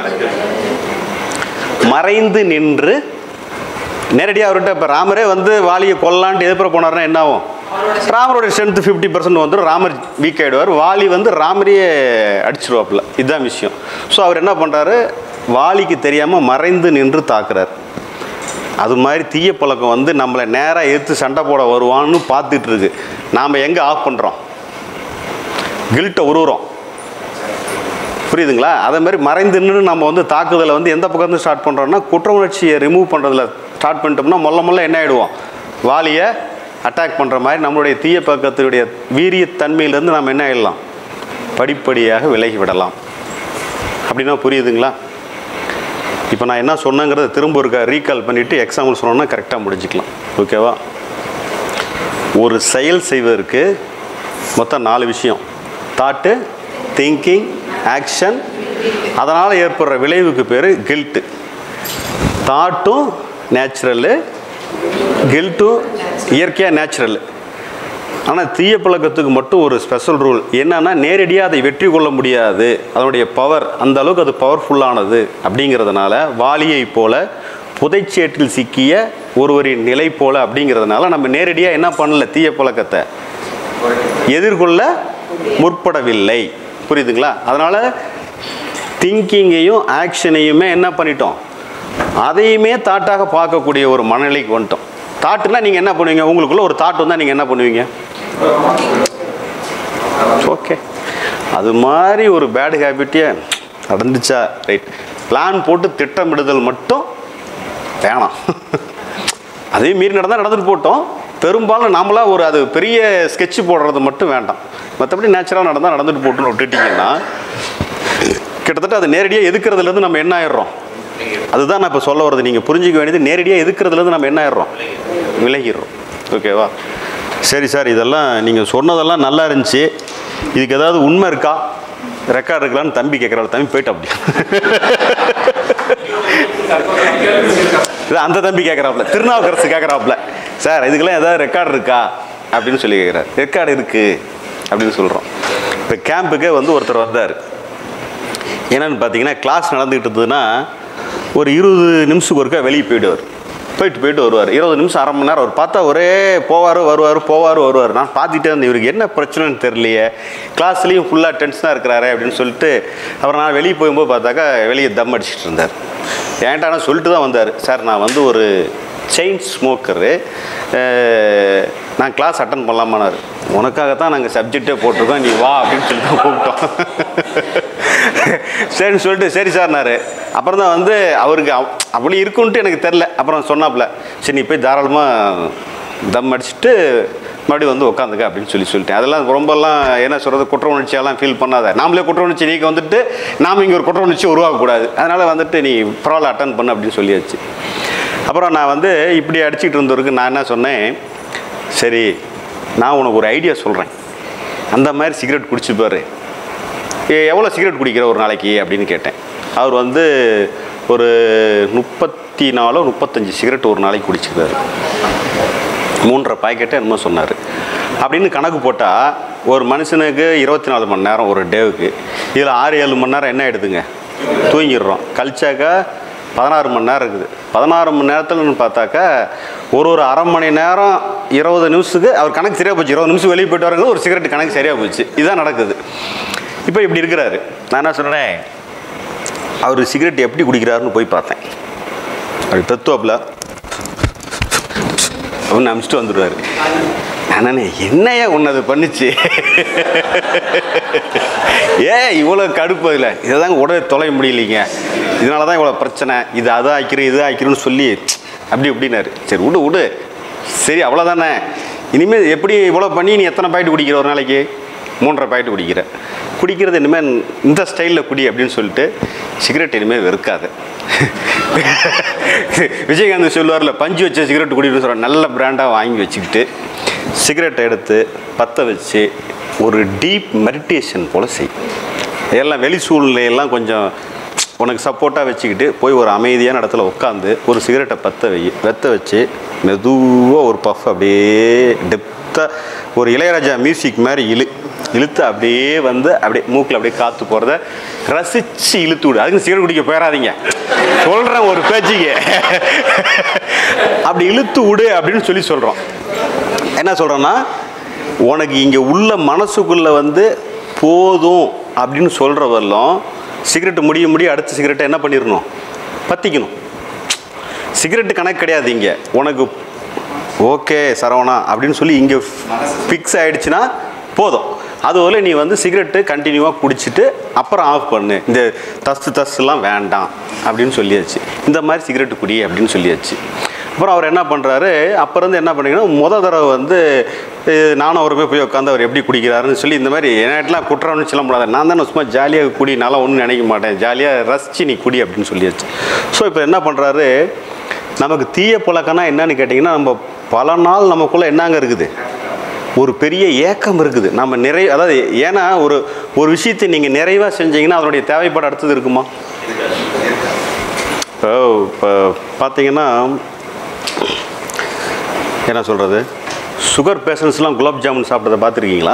மறைந்து நின்று நேரடியாக அவர்கிட்ட இப்போ ராமரே வந்து வாலியை கொல்லான்ட்டு எதிர்ப்புற போனார்னா என்ன ஆகும்? ராமரோட ஸ்ட்ரென்த்து ஃபிஃப்டி பர்சன்ட் வந்துடும், ராமர் வீக் ஆகிடுவார், வாலி வந்து ராமரையே அடிச்சிருவாப்பில். இதுதான் விஷயம். ஸோ அவர் என்ன பண்ணுறாரு? வாலிக்கு தெரியாமல் மறைந்து நின்று தாக்குறார். அது மாதிரி தீய பழக்கம் வந்து நம்மளை நேராக எடுத்து சண்டை போட வருவான்னு பார்த்துட்டு இருக்கு. நாம் எங்கே ஆஃப் பண்ணுறோம்? கில்ட்டை உருவுறோம். புரியுதுங்களா? அதே மாதிரி மறைந்து நின்று நம்ம வந்து தாக்குதலை வந்து எந்த பக்கத்துலேருந்து ஸ்டார்ட் பண்ணுறோம்னா குற்ற உணர்ச்சியை ரிமூவ் பண்ணுறதுல ஸ்டார்ட் பண்ணிட்டோம்னா மொல்ல மொல்ல என்ன ஆகிடுவோம்? வாலியை அட்டாக் பண்ணுற மாதிரி நம்மளுடைய தீய பக்கத்தினுடைய வீரியத்தன்மையிலேருந்து நம்ம என்ன ஆகிடலாம்? படிப்படியாக விலகி விடலாம். அப்படின்னா புரியுதுங்களா? இப்போ நான் என்ன சொன்னேங்கிறத திரும்ப இருக்க ரீகால் பண்ணிவிட்டு எக்ஸாம்பிள் சொன்னோன்னா கரெக்டாக முடிஞ்சிக்கலாம். ஓகேவா? ஒரு செயல் செய்வதற்கு மொத்தம் நாலு விஷயம்: தாட்டு, திங்கிங், ஆக்ஷன். அதனால் ஏற்படுற விளைவுக்கு பேர் கில்ட்டு. தாட்டும் நேச்சுரலு, கில்ட்டும் இயற்கையாக நேச்சுரலு. ஆனால் தீய பழக்கத்துக்கு மட்டும் ஒரு ஸ்பெஷல் ரூல் என்னன்னா, நேரடியாக அதை வெற்றி கொள்ள முடியாது, அதனுடைய பவர் அந்த அளவுக்கு அது பவர்ஃபுல்லானது. அப்படிங்கிறதுனால வாலியை போல புதைச்சேற்றில் சிக்கிய ஒருவரின் நிலை போல அப்படிங்கிறதுனால நம்ம நேரடியாக என்ன பண்ணல? தீய பழக்கத்தை எதிர்கொள்ள முற்படவில்லை. புரியுதுங்களா? அதனால் திங்கிங்கையும் ஆக்ஷனையுமே என்ன பண்ணிட்டோம்? அதையுமே தாட்டாக பார்க்கக்கூடிய ஒரு மனநிலைக்கு வந்துட்டோம். தாட்டுனா நீங்கள் என்ன பண்ணுவீங்க? உங்களுக்குள்ள ஒரு தாட் வந்தால் நீங்கள் என்ன பண்ணுவீங்க? ஓகே, அது மாதிரி ஒரு பேட் ஹேபிட்டே நடந்துச்சா? ரைட், பிளான் போட்டு திட்டமிடுதல் மட்டும் வேணாம். அதே மீறி நடந்தால் நடந்துட்டு போட்டோம். பெரும்பாலும் நாமளாக ஒரு அது பெரிய ஸ்கெட்சு போடுறது மட்டும் வேண்டாம். மற்றபடி நேச்சுரலாக நடந்தால் நடந்துட்டு போட்டுன்னு விட்டுட்டிங்கன்னா கிட்டத்தட்ட அது நேரடியாக எதுக்கிறதுலேருந்து நம்ம என்ன ஆயிடுறோம்? அதுதான் நான் இப்போ சொல்ல வர்றது. நீங்கள் புரிஞ்சிக்க வேண்டியது, நேரடியாக எதுக்கிறதுலேருந்து நம்ம என்ன ஆயிடுறோம்? விலகிடுறோம். ஓகேவா? சரி சார், இதெல்லாம் நீங்கள் சொன்னதெல்லாம் நல்லா இருந்துச்சு, இதுக்கு ஏதாவது உண்மை இருக்கா, ரெக்கார்டு இருக்கலான்னு தம்பி கேட்குறாரு. தம்பி போயிட்டு அப்படி அந்த தம்பி கேட்குறாப்புல, திருநாவுக்கரசு கேட்குறாப்புல, சார் இதுக்கெல்லாம் ஏதாவது ரெக்கார்டு இருக்கா அப்படின்னு சொல்லி கேட்குறாரு. ரெக்கார்டு இருக்குது அப்படின்னு சொல்கிறோம். இப்போ கேம்புக்கே வந்து ஒருத்தர் வந்தார். என்னென்னு பார்த்தீங்கன்னா, கிளாஸ் நடந்துக்கிட்டு இருந்ததுன்னா ஒரு இருபது நிமிஷத்துக்கு ஒருக்கா வெளியே போயிடுவார். போயிட்டு போயிட்டு வருவார். இருபது நிமிஷம் அரை மணி நேரம் அவர் பார்த்தா ஒரே போவார் வருவார் போவார் வருவார். நான் பார்த்துட்டே இருந்தேன், இவருக்கு என்ன பிரச்சனைன்னு தெரியலையே, கிளாஸ்லேயும் ஃபுல்லாக டென்ஷனாக இருக்கிறாரு அப்படின்னு சொல்லிட்டு அப்புறம் நான் வெளியே போகும்போது பார்த்தாக்கா வெளியே தம் அடிச்சுட்டு இருந்தார். ஏன்ட்டா நான் சொல்லிட்டு தான் வந்தார், சார் நான் வந்து ஒரு செயின் ஸ்மோக்கரு, நான் கிளாஸ் அட்டன் பண்ணலாமான்னாரு. உனக்காகத்தான் நாங்கள் சப்ஜெக்டே போட்டிருக்கோம், நீ வா அப்படின்னு சொல்லி தான் கூப்பிட்டோம். சரின்னு சொல்லிட்டு சரி சார்னாரு. அப்புறம் தான் வந்து அவருக்கு அப்படி இருக்குன்ட்டு எனக்கு தெரில. அப்புறம் சொன்னாப்புல, சரி நீ போய் தாராளமாக தம் அடிச்சுட்டு மறுபடியும் வந்து உட்காந்துக்க அப்படின்னு சொல்லி சொல்லிட்டேன். அதெல்லாம் ரொம்பலாம் என்ன சொல்கிறது, குற்ற உணர்ச்சியெல்லாம் ஃபீல் பண்ணாத. நாமளே குற்ற உணர்ச்சி நீக்க வந்துட்டு நாம் இங்கே ஒரு குற்ற உணர்ச்சி உருவாக்கக்கூடாது. அதனால் வந்துட்டு நீ பரவாயில்ல அட்டன் பண்ணு அப்படின்னு சொல்லியாச்சு. அப்புறம் நான் வந்து இப்படி அடிச்சுட்டு இருந்தவருக்கு நான் என்ன சொன்னேன், சரி நான் உனக்கு ஒரு ஐடியா சொல்கிறேன், அந்த மாதிரி சிகரெட் குடிச்சுப்பார், எவ்வளோ சிகரெட் குடிக்கிற ஒரு நாளைக்கு அப்படின்னு கேட்டேன். அவர் வந்து ஒரு முப்பத்தி நாலோ முப்பத்தஞ்சு சிகரெட் ஒரு நாளைக்கு குடிச்சுக்கிறாரு. மூன்றரை பாக்கெட்டை என்னமோ சொன்னார். அப்படின்னு கணக்கு போட்டால் ஒரு மனுஷனுக்கு இருபத்தி நாலு மணி நேரம் ஒரு டேவுக்கு, இதில் ஆறு ஏழு மணி நேரம் என்ன ஆகிடுதுங்க, தூங்கிடுறோம். கழிச்சாக்கா பதினாறு மணி நேரம் இருக்குது. பதினாறு மணி நேரத்தில்னு பார்த்தாக்கா ஒரு ஒரு அரை மணி நேரம் இருபது நிமிஷத்துக்கு அவர் கணக்கு சரியாக போச்சு. இருபது நிமிஷம் வெளியே போய்ட்டு வரங்க ஒரு சிகரெட் கணக்கு சரியாக போச்சு. இதுதான் நடக்குது. இப்போ இப்படி இருக்கிறாரு. நான் என்ன சொன்னேன், அவர் சிகரெட் எப்படி குடிக்கிறாருன்னு போய் பார்த்தேன். அப்படி தத்துவப்பில் அப்படின்னு அமிச்சிட்டு வந்துடுவார். நானே என்னையா உன்னது பண்ணிச்சு ஏ இவ்வளோ கடுப்பு இல்லை இதை தாங்க உடனே தொலைய முடியலைங்க, இதனால தான் இவ்வளோ பிரச்சனை, இது அதை ஆக்கிறேன் இது ஆக்கிறேன்னு சொல்லி அப்படி இப்படின்னாரு. சரி விடு விடு சரி அவ்வளோதானே, இனிமேல் எப்படி இவ்வளோ பண்ணி நீ எத்தனை பாக்கெட் குடிக்கிற ஒரு நாளைக்கு? மூன்றரை பாக்கெட் குடிக்கிற. குடிக்கிறது இனிமேல் இந்த ஸ்டைலில் குடி அப்படின்னு சொல்லிட்டு சிகரெட் இனிமேல் வெறுக்காது. விஜயகாந்த் சொல்லுவார்ல, பஞ்சு வச்ச சிகரெட் குடிக்கணும்னு சொல்கிறார். நல்ல பிராண்டாக வாங்கி வச்சுக்கிட்டு சிகரெட்டை எடுத்து பற்ற வச்சு ஒரு டீப் மெடிடேஷன் போல் செய். எல்லாம் வெளி சூழ்நிலையெல்லாம் கொஞ்சம் உனக்கு சப்போர்ட்டாக வச்சுக்கிட்டு போய் ஒரு அமைதியான இடத்துல உட்காந்து ஒரு சிகரெட்டை பற்ற வை வெத்த வச்சு மெதுவாக ஒரு பஃப் அப்படியே டெப்த்தாக ஒரு இளையராஜா மியூசிக் மாதிரி இழு இழுத்து அப்படியே வந்து அப்படியே மூக்கில் அப்படியே காற்று போகிறத ரசித்து இழுத்து விடு. அதுக்கு சிகரெட் குடிக்க போயிடாதீங்க, சொல்கிறேன் ஒரு பேச்சுக்கு. அப்படி இழுத்து விடு அப்படின்னு சொல்லி சொல்கிறோம். என்ன சொல்கிறோன்னா, உனக்கு இங்கே உள்ள மனசுக்குள்ளே வந்து போதும் அப்படின்னு சொல்கிற வரலும் சிகரெட்டு முடிய முடிய அடுத்த சிகரெட்டை என்ன பண்ணிடணும், பற்றிக்கணும். சிகரெட்டு கணக்கு கிடையாது இங்கே. உனக்கு ஓகே சரவணா அப்படின்னு சொல்லி இங்கே ஃபிக்ஸ் ஆகிடுச்சுன்னா போதும். அதுபோல் நீ வந்து சிகரெட்டு கண்டினியூவாக குடிச்சிட்டு அப்புறம் ஆஃப் பண்ணு, இந்த தஸ்து தஸ்லாம் வேண்டாம் அப்படின்னு சொல்லியாச்சு. இந்த மாதிரி சிகரெட்டு குடி அப்படின்னு சொல்லியாச்சு. அப்புறம் அவர் என்ன பண்ணுறாரு, அப்புறம் என்ன பண்ணிங்கன்னா மொதல் தடவை வந்து நானும் அவருமே போய் உட்காந்து அவர் எப்படி குடிக்கிறாருன்னு சொல்லி இந்த மாதிரி என்னாட்டெலாம் குற்றம்னு சொல்ல முடியாது. நான் தானே சும்மா ஜாலியாக குடி, நல்லா ஒன்றும் நினைக்க மாட்டேன், ஜாலியாக ரசித்து நீ குடி அப்படின்னு சொல்லியாச்சு. ஸோ இப்போ என்ன பண்ணுறாரு, நமக்கு தீய பழக்கம்னா என்னன்னு கேட்டிங்கன்னா, நம்ம பல நாள் நமக்குள்ளே என்னங்க இருக்குது, ஒரு பெரிய ஏக்கம் இருக்குது. நம்ம நிறை அதாவது ஏன்னா ஒரு ஒரு விஷயத்தை நீங்கள் நிறைவாக செஞ்சீங்கன்னா அதனுடைய தேவைப்பாடு அடுத்தது இருக்குமா? இப்போ இப்போ பார்த்தீங்கன்னா என்ன சொல்கிறது, சுகர் பேஷண்ட்ஸ்லாம் குலாப் ஜாமுன் சாப்பிட்றத பார்த்துருக்கீங்களா?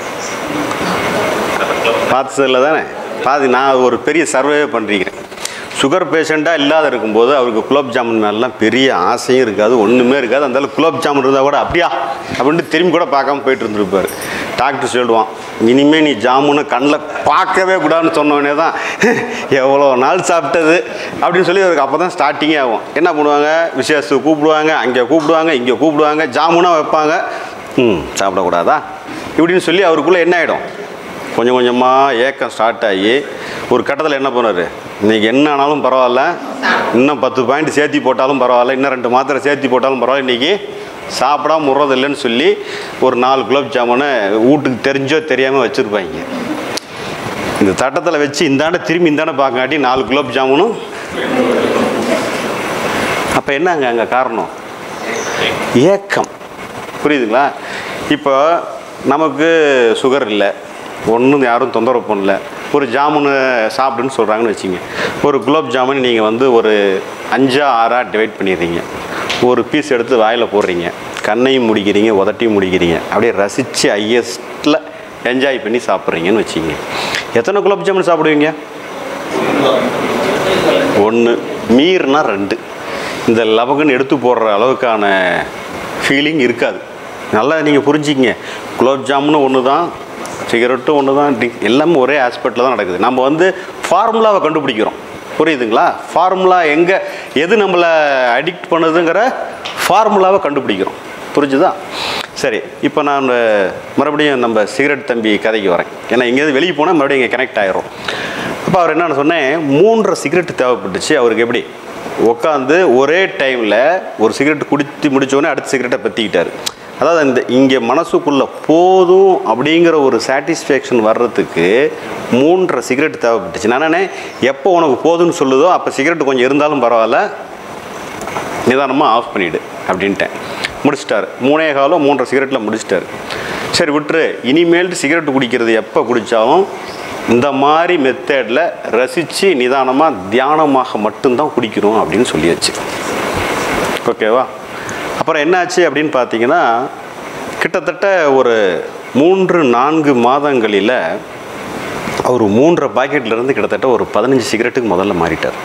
பார்த்ததில்ல தானே? பார்த்து நான் ஒரு பெரிய சர்வே பண்ணிருக்கிறேன். சுகர் பேஷண்ட்டாக இல்லாத இருக்கும்போது அவருக்கு குலாப் ஜாமுன் மேலாம் பெரிய ஆசையும் இருக்காது, ஒன்றுமே இருக்காது. அந்த குலாப் ஜாமுன் இருந்தால் கூட அப்படியா அப்படின்ட்டு திரும்பி கூட பார்க்காம போயிட்டு இருந்துருப்பார். டாக்டர் சொல்லுவான், இனிமேல் நீ ஜாமுனை கண்ணில் பார்க்கவே கூடாதுன்னு சொன்னோடனே தான் எவ்வளோ நாள் சாப்பிட்டது அப்படின்னு சொல்லி அவருக்கு அப்போ தான் ஸ்டார்டிங்கே ஆகும். என்ன பண்ணுவாங்க, விசேஷத்துக்கு கூப்பிடுவாங்க, அங்கே கூப்பிடுவாங்க, இங்கே கூப்பிடுவாங்க, ஜாமுனாக வைப்பாங்க, ம் சாப்பிடக்கூடாதா இப்படின்னு சொல்லி அவருக்குள்ளே என்ன ஆகிடும், கொஞ்சம் கொஞ்சமாக ஏக்கம் ஸ்டார்ட் ஆகி ஒரு கட்டத்தில் என்ன பண்ணுவார், இன்றைக்கி என்ன ஆனாலும் பரவாயில்ல, இன்னும் பத்து பாயிண்ட் சேர்த்தி போட்டாலும் பரவாயில்ல, இன்னும் ரெண்டு மாத்திரை சேர்த்தி போட்டாலும் பரவாயில்ல, இன்றைக்கி சாப்பிடாம முறது இல்லைன்னு சொல்லி ஒரு நாலு குலாப் ஜாமுனை வீட்டுக்கு தெரிஞ்சோ தெரியாமல் வச்சுருப்பாங்க. இந்த தட்டத்தில் வச்சு இந்தாண்ட திரும்பி இந்தாண்ட பார்க்காட்டி நாலு குலாப் ஜாமுனும். அப்போ என்னங்க அங்கே காரணம், ஏக்கம். புரியுதுங்களா? இப்போ நமக்கு சுகர் இல்லை, ஒன்றும் யாரும் தொந்தரவு பண்ணல, ஒரு ஜாமுனு சாப்பிடுன்னு சொல்கிறாங்கன்னு வச்சுங்க. ஒரு குலாப் ஜாமுன் நீங்கள் வந்து ஒரு அஞ்சா ஆறாக டிவைட் பண்ணிடுறீங்க, ஒரு பீஸ் எடுத்து வாயில் போடுறீங்க, கண்ணையும் முடிக்கிறீங்க, உதட்டையும் முடிக்கிறீங்க, அப்படியே ரசித்து ஹையஸ்ட்டில் என்ஜாய் பண்ணி சாப்பிட்றீங்கன்னு வச்சுங்க. எத்தனை குலாப் ஜாமுன் சாப்பிடுவீங்க? ஒன்று, மீறினா ரெண்டு. இந்த லபகுன்னு எடுத்து போடுற அளவுக்கான ஃபீலிங் இருக்காது. நல்லா நீங்கள் புரிஞ்சிக்கிங்க, குலாப் ஜாமுனும் ஒன்று தான், சிகரெட்டும் ஒன்று தான், டி எல்லாமே ஒரே ஆஸ்பெக்டில் தான் நடக்குது. நம்ம வந்து ஃபார்முலாவை கண்டுபிடிக்கிறோம். புரியுதுங்களா? ஃபார்முலா எங்கே எது நம்மளை அடிக்ட் பண்ணுதுங்கிற ஃபார்முலாவை கண்டுபிடிக்கிறோம். புரிஞ்சுதா? சரி, இப்போ நான் மறுபடியும் நம்ம சிகரெட் தம்பி கதைக்கு வரேன். ஏன்னா எங்கேயாவது வெளியே போனால் மறுபடியும் இங்கே கனெக்ட் ஆகிரும். அப்போ அவர் என்னென்னு சொன்னேன், மூன்றரை சிகரெட் தேவைப்பட்டுச்சு அவருக்கு. எப்படி உட்காந்து ஒரே டைமில் ஒரு சிகரெட் குடித்து முடித்தோடனே அடுத்த சிகரெட்டை பற்றிக்கிட்டார். அதாவது இந்த இங்கே மனசுக்குள்ளே போதும் அப்படிங்கிற ஒரு சாட்டிஸ்ஃபேக்ஷன் வர்றதுக்கு மூன்றரை சிகரெட் தேவைப்பட்டுச்சு. நானே எப்போ உனக்கு போதும்னு சொல்லுதோ அப்போ சிகரெட் கொஞ்சம் இருந்தாலும் பரவாயில்ல, நிதானமாக ஆஃப் பண்ணிவிடு அப்படின்ட்டேன். முடிச்சிட்டார். மூணே காலம் மூன்றரை சிகரெட்டில் முடிச்சிட்டார். சரி விட்டுரு, இனிமேல்ட்டு சிகரெட் குடிக்கிறது எப்போ குடித்தாலும் இந்த மாதிரி மெத்தடில் ரசித்து நிதானமாக தியானமாக மட்டும்தான் குடிக்கணும் அப்படின்னு சொல்லியாச்சு. ஓகேவா? அப்புறம் என்னாச்சு அப்படின்னு பார்த்தீங்கன்னா, கிட்டத்தட்ட ஒரு மூன்று நான்கு மாதங்களில் அவர் மூன்றரை பாக்கெட்லேருந்து கிட்டத்தட்ட ஒரு பதினஞ்சு சிகரெட்டுக்கு முதல்ல மாறிட்டார்.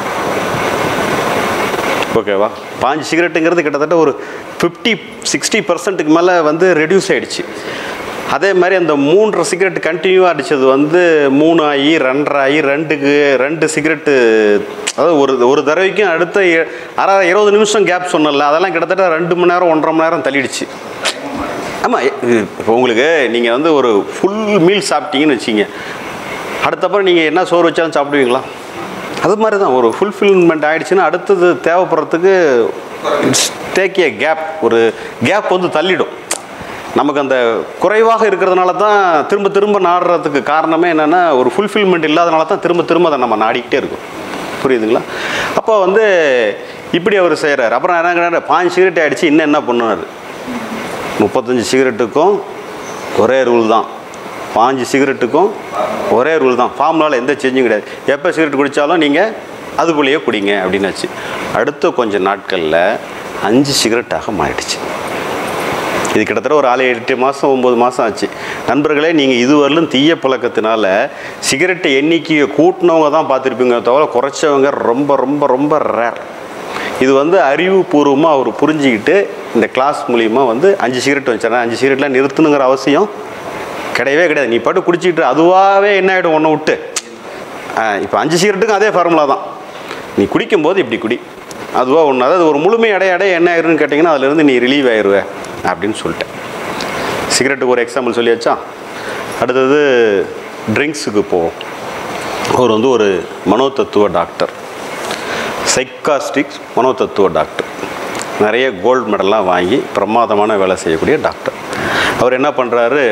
ஓகேவா? பாஞ்சு சிகரெட்டுங்கிறது கிட்டத்தட்ட ஒரு ஃபிஃப்டி சிக்ஸ்டி பர்சன்ட்டுக்கு மேலே வந்து ரெடியூஸ் ஆகிடுச்சு. அதே மாதிரி அந்த மூன்றரை சிகரெட் கண்டினியூவாக அடித்தது வந்து மூணு ஆகி ரெண்டரை ஆகி ரெண்டுக்கு ரெண்டு சிகரெட்டு, அதாவது ஒரு ஒரு தடவைக்கும் அடுத்த அரை இருபது நிமிஷம் கேப் சொன்னல, அதெல்லாம் கிட்டத்தட்ட ரெண்டு மணி நேரம் ஒன்றரை மணி நேரம் தள்ளிடுச்சு. ஆமாம், இப்போ உங்களுக்கு நீங்கள் வந்து ஒரு ஃபுல் மீல் சாப்பிட்டீங்கன்னு வச்சிங்க, அடுத்தப்பறம் நீங்கள் என்ன சோறு வச்சாலும் சாப்பிடுவீங்களா? அது மாதிரி தான் ஒரு ஃபுல்ஃபில்மெண்ட் ஆகிடுச்சுன்னா அடுத்தது தேவைப்படுறதுக்கு டேக் ஏ கேப், ஒரு கேப் வந்து தள்ளிடும். நமக்கு அந்த குறைவாக இருக்கிறதுனால தான் திரும்ப திரும்ப நாடுறதுக்கு காரணமே என்னென்னா, ஒரு ஃபுல்ஃபில்மெண்ட் இல்லாதனால தான் திரும்ப திரும்ப அதை நம்ம நாடிக்கிட்டே இருக்கும். புரியுதுங்களா? அப்போ வந்து இப்படி அவர் செய்கிறார். அப்புறம் என்ன, பாஞ்சு சிகரெட் ஆகிடுச்சு, இன்னும் என்ன பண்ணுவார்? முப்பத்தஞ்சு சிகரெட்டுக்கும் ஒரே ரூல் தான், பாஞ்சு சிகரெட்டுக்கும் ஒரே ரூல் தான். ஃபார்முலாவில் எந்த சேஞ்சும் கிடையாது. எப்போ சிகரெட் குடித்தாலும் நீங்கள் அதுக்குள்ளேயே குடிங்க அப்படின்னாச்சு. அடுத்த கொஞ்சம் நாட்களில் அஞ்சு சிகரெட்டாக மாறிடுச்சு. இது கிட்டத்தட்ட ஒரு ஆறு எட்டு மாதம் ஒம்பது மாதம் ஆச்சு. நண்பர்களே, நீங்கள் இதுவரையிலும் தீய பழக்கத்தினால சிகரெட்டை எண்ணிக்கையை கூட்டினவங்க தான் பார்த்துருப்பீங்க, தவிர குறைச்சவங்க ரொம்ப ரொம்ப ரொம்ப ரேர். இது வந்து அறிவுபூர்வமாக அவர் புரிஞ்சிக்கிட்டு இந்த கிளாஸ் மூலிமா வந்து அஞ்சு சிகரெட் வச்சுறேன், அஞ்சு சிகரெட்லாம் நிறுத்தணுங்கிற அவசியம் கிடையவே கிடையாது. நீ பாட்டு குடிச்சிக்கிட்டு அதுவாகவே என்ன ஆகிடும் ஒன்று விட்டு. இப்போ அஞ்சு சிகரெட்டுக்கும் அதே ஃபார்முலா தான். நீ குடிக்கும்போது இப்படி குடி, அதுவாக ஒன்று, அதாவது ஒரு முழுமை அடைய அடைய என்ன ஆயிருன்னு கேட்டிங்கன்னா அதுலேருந்து நீ ரிலீவ் ஆயிடுவேன் அப்படின்னு சொல்லிட்டேன். சிகரெட்டுக்கு ஒரு எக்ஸாம்பிள் சொல்லியாச்சா. அடுத்தது ட்ரிங்க்ஸுக்கு போவோம். அவர் வந்து ஒரு மனோதத்துவ டாக்டர், சைக்காஸ்டிக் மனோதத்துவ டாக்டர். நிறைய கோல்டு மெடல்லாம் வாங்கி பிரமாதமான வேலை செய்யக்கூடிய டாக்டர். அவர் என்ன பண்ணுறாரு,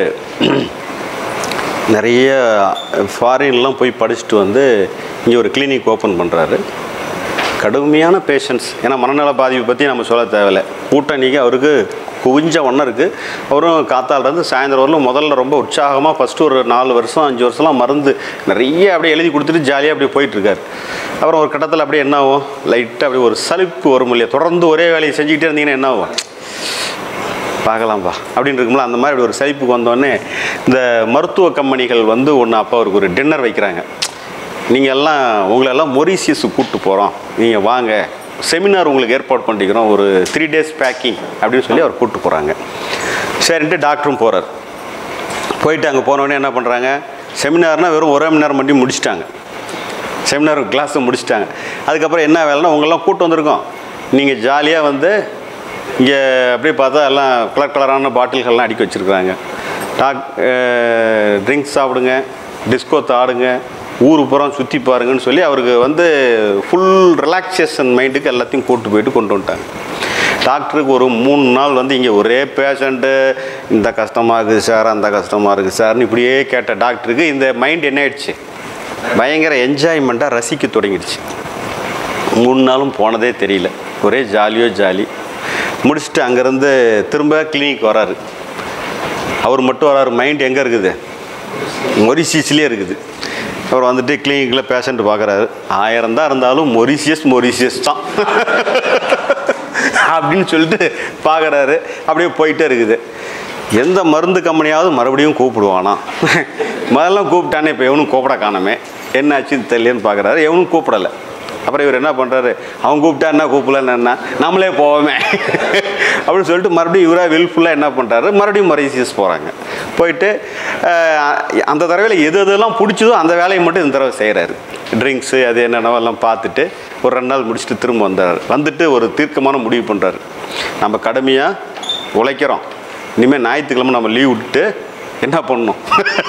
நிறைய ஃபாரின்லாம் போய் படிச்சுட்டு வந்து இங்கே ஒரு கிளினிக் ஓப்பன் பண்ணுறாரு. கடுமையான பேஷண்ட்ஸ், ஏன்னா மனநல பாதிப்பு பற்றி நம்ம சொல்ல தேவையில்லை. கூட்டணிக்கு அவருக்கு குவிஞ்ச ஒன்றும் இருக்குது. அவரும் காத்தாலேருந்து சாயந்தரம் வரலும் முதல்ல ரொம்ப உற்சாகமாக ஃபஸ்ட்டு ஒரு நாலு வருஷம் அஞ்சு வருஷம்லாம் மருந்து நிறைய அப்படியே எழுதி கொடுத்துட்டு ஜாலியாக அப்படியே போயிட்டுருக்காரு. அப்புறம் ஒரு கட்டத்தில் அப்படியே என்ன ஆகும், லைட்டாக அப்படியே ஒரு சலிப்பு வரும் இல்லையா, தொடர்ந்து ஒரே வேலையை செஞ்சுக்கிட்டே இருந்தீங்கன்னா என்ன ஆகும், பார்க்கலாம்ப்பா அப்படின்னு இருக்கும்ல, அந்த மாதிரி அப்படி ஒரு சலிப்புக்கு வந்தோடனே இந்த மருத்துவ கம்பெனிகள் வந்து ஒன்று அப்போ அவருக்கு ஒரு டின்னர் வைக்கிறாங்க. நீங்கள் எல்லாம் உங்களெல்லாம் மொரீஷியஸு கூப்பிட்டு போகிறோம், நீங்கள் வாங்க, செமினார் உங்களுக்கு ஏற்பாடு பண்ணிக்கிறோம், ஒரு த்ரீ டேஸ் பேக்கிங் அப்படின்னு சொல்லி அவர் கூப்பிட்டு போகிறாங்க. சரின்ட்டு டாக்டரும் போகிறார். போயிட்டு அங்கே போனோடனே என்ன பண்ணுறாங்க, செமினார்னால் வெறும் ஒரே மணி நேரம் மட்டும் முடிச்சிட்டாங்க. செமினார் கிளாஸை முடிச்சிட்டாங்க. அதுக்கப்புறம் என்ன வேலைன்னா, உங்களெல்லாம் கூப்பிட்டு வந்திருக்கோம், நீங்கள் ஜாலியாக வந்து இங்கே அப்படியே பார்த்தா எல்லாம் கலர் கலரான பாட்டில்கள்லாம் அடிக்க வச்சுருக்குறாங்க. டாக் ட்ரிங்க்ஸ் சாப்பிடுங்க, டிஸ்கோ ஆடுங்க, ஊர் புறம் சுற்றி பாருங்கன்னு சொல்லி அவருக்கு வந்து ஃபுல் ரிலாக்ஸேஷன் மைண்டுக்கு எல்லாத்தையும் கூப்பிட்டு போயிட்டு கொண்டு வந்துட்டாங்க. டாக்டருக்கு ஒரு மூணு நாள் வந்து இங்கே ஒரே பேஷண்ட்டு, இந்த கஷ்டமாக இருக்குது சார், அந்த கஷ்டமாக இருக்குது சார்னு இப்படியே கேட்ட டாக்டருக்கு இந்த மைண்ட் என்ன ஆயிடுச்சு, பயங்கர என்ஜாய்மெண்ட்டாக ரசிக்க தொடங்கிடுச்சு. மூணு நாளும் போனதே தெரியல, ஒரே ஜாலியோ ஜாலி. முடிச்சுட்டு அங்கேருந்து திரும்ப கிளினிக் வராரு. அவர் மட்டும் வராரு, மைண்ட் எங்கே இருக்குது, மொரிஷியஸ்லேயே இருக்குது. அவர் வந்துட்டு கிளினிக்கில் பேஷண்ட் பார்க்குறாரு. ஆயிரம் தான் இருந்தாலும் மொரிஷியஸ் மொரிஷியஸ் தான் அப்படின்னு சொல்லிட்டு பார்க்குறாரு. அப்படியே போயிட்டே இருக்குது. எந்த மருந்து கம்பெனியாவது மறுபடியும் கூப்பிடுவானா, முதல்ல கூப்பிட்டானே, இப்போ எவனும் கூப்பிட காணமே, என்ன ஆச்சுன்னு தெரியலன்னு பார்க்குறாரு, எவனும் கூப்பிடலை. அப்புறம் இவர் என்ன பண்ணுறாரு, அவன் கூப்பிட்டா என்ன கூப்பிடலன்னு என்ன, நம்மளே போவோமே அப்படின்னு சொல்லிட்டு மறுபடியும் இவராக வில்ஃபுல்லாக என்ன பண்ணுறாரு, மறுபடியும் மொரீஷியஸ் போகிறாங்க. போயிட்டு அந்த தடவையில் எது எதெல்லாம் பிடிச்சதோ அந்த வேலையை மட்டும் இந்த தடவை செய்கிறாரு. ட்ரிங்க்ஸு அது என்னென்னவோ எல்லாம் பார்த்துட்டு ஒரு ரெண்டு நாள் முடிச்சுட்டு திரும்ப வந்தார். வந்துட்டு ஒரு தீர்க்கமான முடிவு பண்ணுறாரு, நம்ம கடுமையாக உழைக்கிறோம், இனிமேல் ஞாயிற்றுக்கிழமை நம்ம லீவ் விட்டுட்டு என்ன பண்ணணும்,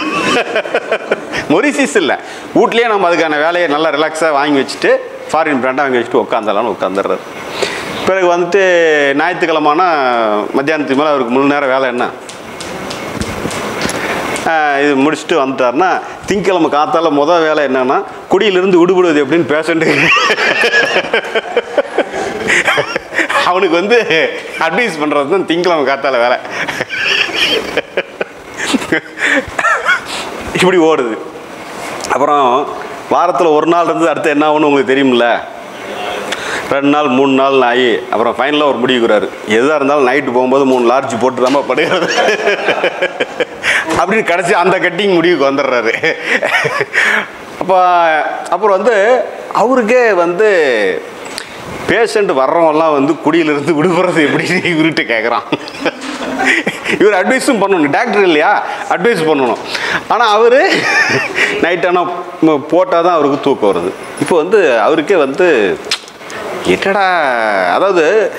மொரிஷியஸ் இல்லை வீட்லேயே நம்ம அதுக்கான வேலையை நல்லா ரிலாக்ஸாக வாங்கி வச்சுட்டு ஃபாரின் பிராண்டாக வாங்கி வச்சுட்டு உட்காந்துடலான்னு உட்காந்துடுறாரு. பிறகு வந்துட்டு ஞாயிற்றுக்கிழமைனா மத்தியானத்துக்கு மேலே அவருக்கு முழு நேரம் வேலை என்ன, இது முடிச்சுட்டு வந்துட்டார்னா திங்கக்கிழமை காத்தால முதல் வேலை என்னன்னா, குடியிலிருந்து விடுபடுவது எப்படின்னு பேஷண்ட்டு அவனுக்கு வந்து அட்வைஸ் பண்ணுறது தான் திங்கக்கிழமை காத்தால வேலை. இப்படி ஓடுது. அப்புறம் வாரத்தில் ஒரு நாள் இருந்து அடுத்து என்ன ஆகுன்னு உங்களுக்கு தெரியுமில்ல, ரெண்டு நாள் மூணு நாள் ஆகி அப்புறம் ஃபைனலாக ஒரு முடிவுக்குறாரு, எதாக இருந்தாலும் நைட்டு போகும்போது மூணு லார்ஜ் போட்டு தான் படுகிறது அப்படின்னு கடைசி அந்த கட்டிங் முடிவுக்கு வந்துடுறாரு. அப்போ அப்புறம் வந்து அவருக்கே வந்து பேஷண்ட் வர்றவங்கலாம் வந்து குடியிலிருந்து விடுபடுறது எப்படின்னு இவர்கிட்ட கேட்குறான். இவர் அட்வைஸும் பண்ணணும், டாக்டர் இல்லையா, அட்வைஸ் பண்ணணும். ஆனால் அவர் நைட் ஆனால் போட்டால் தான் அவருக்கு தூக்கம் வருது. இப்போ வந்து அவருக்கே வந்து என்னடா, அதாவது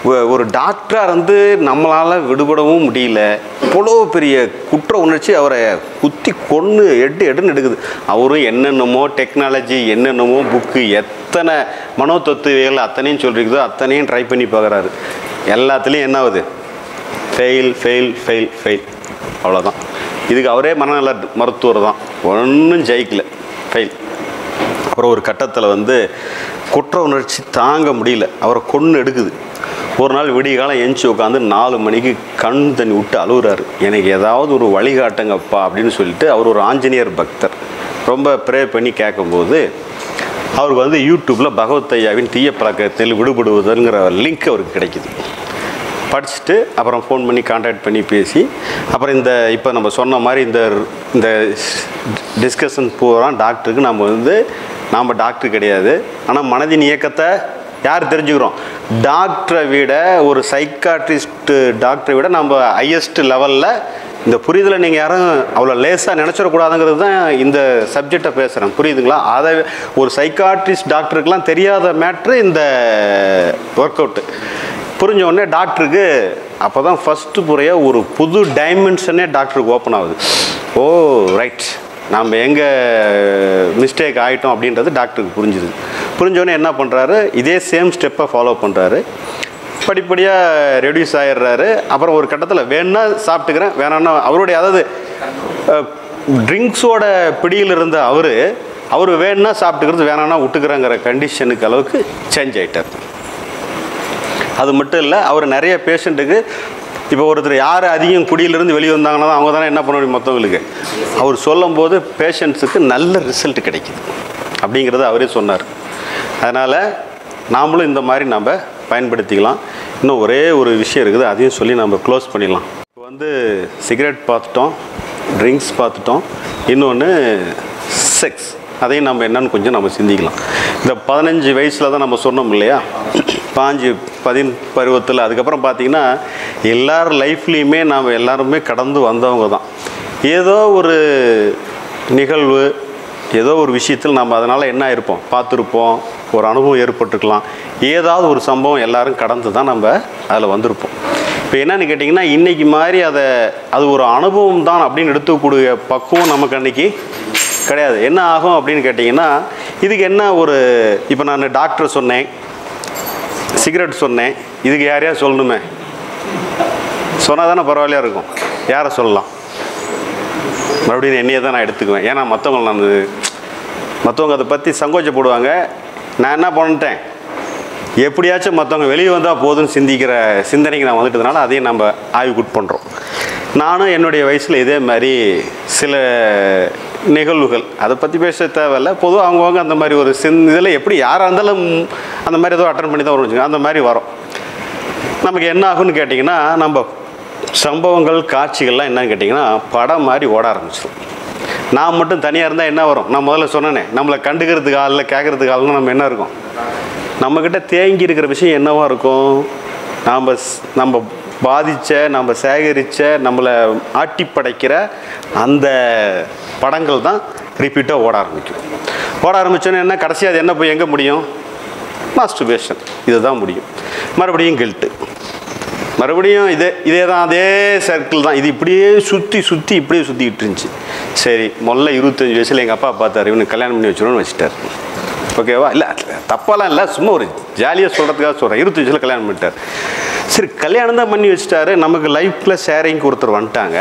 ஒரு டாக்டராக இருந்து நம்மளால் விடுபடவும் முடியல. இவ்வளோ பெரிய குற்ற உணர்ச்சி அவரை குத்தி கொன்று எட்டு எடுன்னு எடுக்குது. அவரும் என்னென்னமோ டெக்னாலஜி, என்னென்னமோ புக்கு, எத்தனை மனோ தத்துவியல் அத்தனையும் சொல்லியிருக்குதோ அத்தனையும் ட்ரை பண்ணி பார்க்குறாரு. எல்லாத்துலேயும் என்ன ஆகுது? ஃபெயில் ஃபெயில் ஃபெயில் ஃபெயில் அவ்வளோதான். இதுக்கு அவரே மனநல மருத்துவர் தான், ஒன்றும் ஜெயிக்கல, ஃபெயில். அப்புறம் ஒரு கட்டத்தில் வந்து குற்ற உணர்ச்சி தாங்க முடியல, அவரை கொன்று எடுக்குது. ஒரு நாள் விடிய காலம் எஞ்சி உட்காந்து நாலு மணிக்கு கண் தண்ணி விட்டு அழுகுறாரு. எனக்கு ஏதாவது ஒரு வழிகாட்டுங்கப்பா அப்படின்னு சொல்லிட்டு அவர் ஒரு ஆஞ்சநேயர் பக்தர். ரொம்ப ப்ரே பண்ணி கேட்கும்போது அவருக்கு வந்து யூடியூப்பில் பகவத் ஐயாவின் தீய பழக்கத்தில் விடுபடுவதுங்கிற லிங்க் அவருக்கு கிடைக்கிது. படிச்சுட்டு அப்புறம் ஃபோன் பண்ணி கான்டாக்ட் பண்ணி பேசி அப்புறம் இந்த இப்போ நம்ம சொன்ன மாதிரி இந்த இந்த டிஸ்கஷன் பூரா டாக்டருக்கு நம்ம வந்து நாம் டாக்டர் கிடையாது, ஆனால் மனதின் இயக்கத்தை யார் தெரிஞ்சுக்கிறோம்? டாக்டரை விட ஒரு சைக்காட்ரிஸ்ட்டு டாக்டரை விட நம்ம ஹையஸ்ட் லெவலில் இந்த புரிதலை நீங்கள் யாரும் அவ்வளோ லேஸாக நினச்சிடக்கூடாதுங்கிறது தான் இந்த சப்ஜெக்டை பேசுகிறேன், புரியுதுங்களா? அதை ஒரு சைக்காட்ரிஸ்ட் டாக்டருக்கெலாம் தெரியாத மேட்ரு இந்த ஒர்க் அவுட்டு. புரிஞ்ச உடனே டாக்டருக்கு அப்போ தான் ஃபஸ்ட்டு முறையாக ஒரு புது டைமென்ஷனே டாக்டருக்கு ஓப்பன் ஆகுது. ஓ ரைட், நாம் எங்கே மிஸ்டேக் ஆகிட்டோம் அப்படின்றது டாக்டருக்கு புரிஞ்சுது. புரிஞ்சோடனே என்ன பண்ணுறாரு? இதே சேம் ஸ்டெப்பை ஃபாலோ பண்ணுறாரு. படிப்படியாக ரெடியூஸ் ஆகிடுறாரு. அப்புறம் ஒரு கட்டத்தில் வேணுன்னா சாப்பிட்டுக்கிறேன், வேணான்னா அவருடைய அதாவது ட்ரிங்க்ஸோட பிடியில் இருந்த அவர் அவர் வேணுன்னா சாப்பிட்டுக்கிறது, வேணான்னா விட்டுக்கிறேங்கிற கண்டிஷனுக்கு அளவுக்கு சேஞ்ச் ஆகிட்டார். அது மட்டும் இல்லை, அவர் நிறைய பேஷண்ட்டுக்கு இப்போ ஒருத்தர் யார் அதிகம் குடியிலிருந்து வெளியே வந்தாங்கன்னா தான் அவங்க தானே என்ன பண்ண முடியும் மற்றவங்களுக்கு. அவர் சொல்லும் போது பேஷண்ட்ஸுக்கு நல்ல ரிசல்ட் கிடைக்குது அப்படிங்கிறத அவரே சொன்னார். அதனால் நாமளும் இந்த மாதிரி நம்ம பயன்படுத்திக்கலாம். இன்னும் ஒரே ஒரு விஷயம் இருக்குது, அதையும் சொல்லி நம்ம க்ளோஸ் பண்ணிடலாம். இப்போ வந்து சிகரெட் பார்த்துட்டோம், ட்ரிங்க்ஸ் பார்த்துட்டோம், இன்னொன்று செக்ஸ். அதையும் நம்ம என்னன்னு கொஞ்சம் நம்ம சிந்திக்கலாம். இந்த பதினஞ்சு வயசில் தான் நம்ம சொன்னோம் இல்லையா, பாஞ்சு பதின் பருவத்தில். அதுக்கப்புறம் பார்த்திங்கன்னா எல்லார் லைஃப்லேயுமே நாம் எல்லாருமே கடந்து வந்தவங்க தான். ஏதோ ஒரு நிகழ்வு, ஏதோ ஒரு விஷயத்தில் நம்ம அதனால் என்ன இருப்போம், பார்த்துருப்போம், ஒரு அனுபவம் ஏற்பட்டுருக்கலாம். ஏதாவது ஒரு சம்பவம் எல்லோரும் கடந்து தான் நம்ம அதில் வந்திருப்போம். இப்போ என்னென்னு கேட்டிங்கன்னா இன்றைக்கி மாதிரி அதை அது ஒரு அனுபவம் தான் அப்படின்னு எடுத்துக்கூடிய பக்குவம் நமக்கு அன்றைக்கி கிடையாது. என்ன ஆகும் அப்படின்னு கேட்டிங்கன்னா இதுக்கு என்ன ஒரு இப்போ நான் டாக்டர் சொன்னேன், சிகரெட் சொன்னேன், இதுக்கு யாரையா சொல்லணுமே, சொன்னால் தானே பரவாயில்லையா இருக்கும். யாரை சொல்லலாம்? மறுபடியும் என்னையே தான் நான் எடுத்துக்குவேன். ஏன்னா மற்றவங்க நான் மற்றவங்க அதை பற்றி சங்கோச்சப்படுவாங்க. நான் என்ன பண்ணிட்டேன், எப்படியாச்சும் மற்றவங்க வெளியே வந்தால் போதும்னு சிந்திக்கிற சிந்தனைக்கு நான் வந்துட்டதுனால அதையும் நம்ம ஆய்வுக்குட் பண்ணுறோம். நானும் என்னுடைய வயசில் இதே மாதிரி சில நிகழ்வுகள், அதை பற்றி பேச தேவையில்லை, பொதுவாக அவங்கவுங்க அந்த மாதிரி ஒரு சிந் இதில் எப்படி யாராக இருந்தாலும் அந்த மாதிரி ஏதோ அட்டன் பண்ணி தான் வரும் வச்சுக்கோங்க. அந்த மாதிரி வரும். நமக்கு என்ன ஆகுன்னு கேட்டிங்கன்னா நம்ம சம்பவங்கள் காட்சிகள்லாம் என்னன்னு கேட்டிங்கன்னா படம் மாதிரி ஓட ஆரம்பிச்சிடும். நான் மட்டும் தனியாக இருந்தால் என்ன வரும்? நான் முதல்ல சொன்னேனே, நம்மளை கண்டுக்கிறதுக்கு ஆள் இல்லை, கேட்குறதுக்கு ஆள்னா நம்ம என்ன இருக்கும்? நம்மக்கிட்ட தேங்கி இருக்கிற விஷயம் என்னவாக இருக்கும்? நாம் நம்ம பாதித்த, நம்ம சேகரித்த, நம்மளை ஆட்டி படைக்கிற அந்த படங்கள் தான் ரிப்பீட்டாக ஓட ஆரம்பிக்கும். ஓட ஆரம்பித்தோன்னே என்ன, கடைசியாக அது என்ன போய் எங்கே முடியும்? மாஸ்டர்பேஷன். இது தான் முடியும். மறுபடியும் கில்ட்டு, மறுபடியும் இதே இதே தான், அதே சர்க்கிள் தான். இது இப்படியே சுற்றி சுற்றி இப்படியே சுற்றிக்கிட்டு இருந்துச்சு. சரி, முதல்ல இருபத்தஞ்சி வயசில் எங்கள் அப்பா பார்த்தாரு, இவனுக்கு கல்யாணம் பண்ணி வச்சுருன்னு வச்சுட்டார். ஓகேவா? இல்லை தப்பாலாம் இல்லை, சும்மா ஒரு ஜாலியாக சொல்கிறதுக்காக சொல்கிறேன். இருபத்தஞ்சி வயசில் கல்யாணம் பண்ணிட்டார். சரி, கல்யாணம் தான் பண்ணி வச்சுட்டாரு. நமக்கு லைஃப்பில் ஷேரிங்க்கு ஒருத்தர் வந்துட்டாங்க,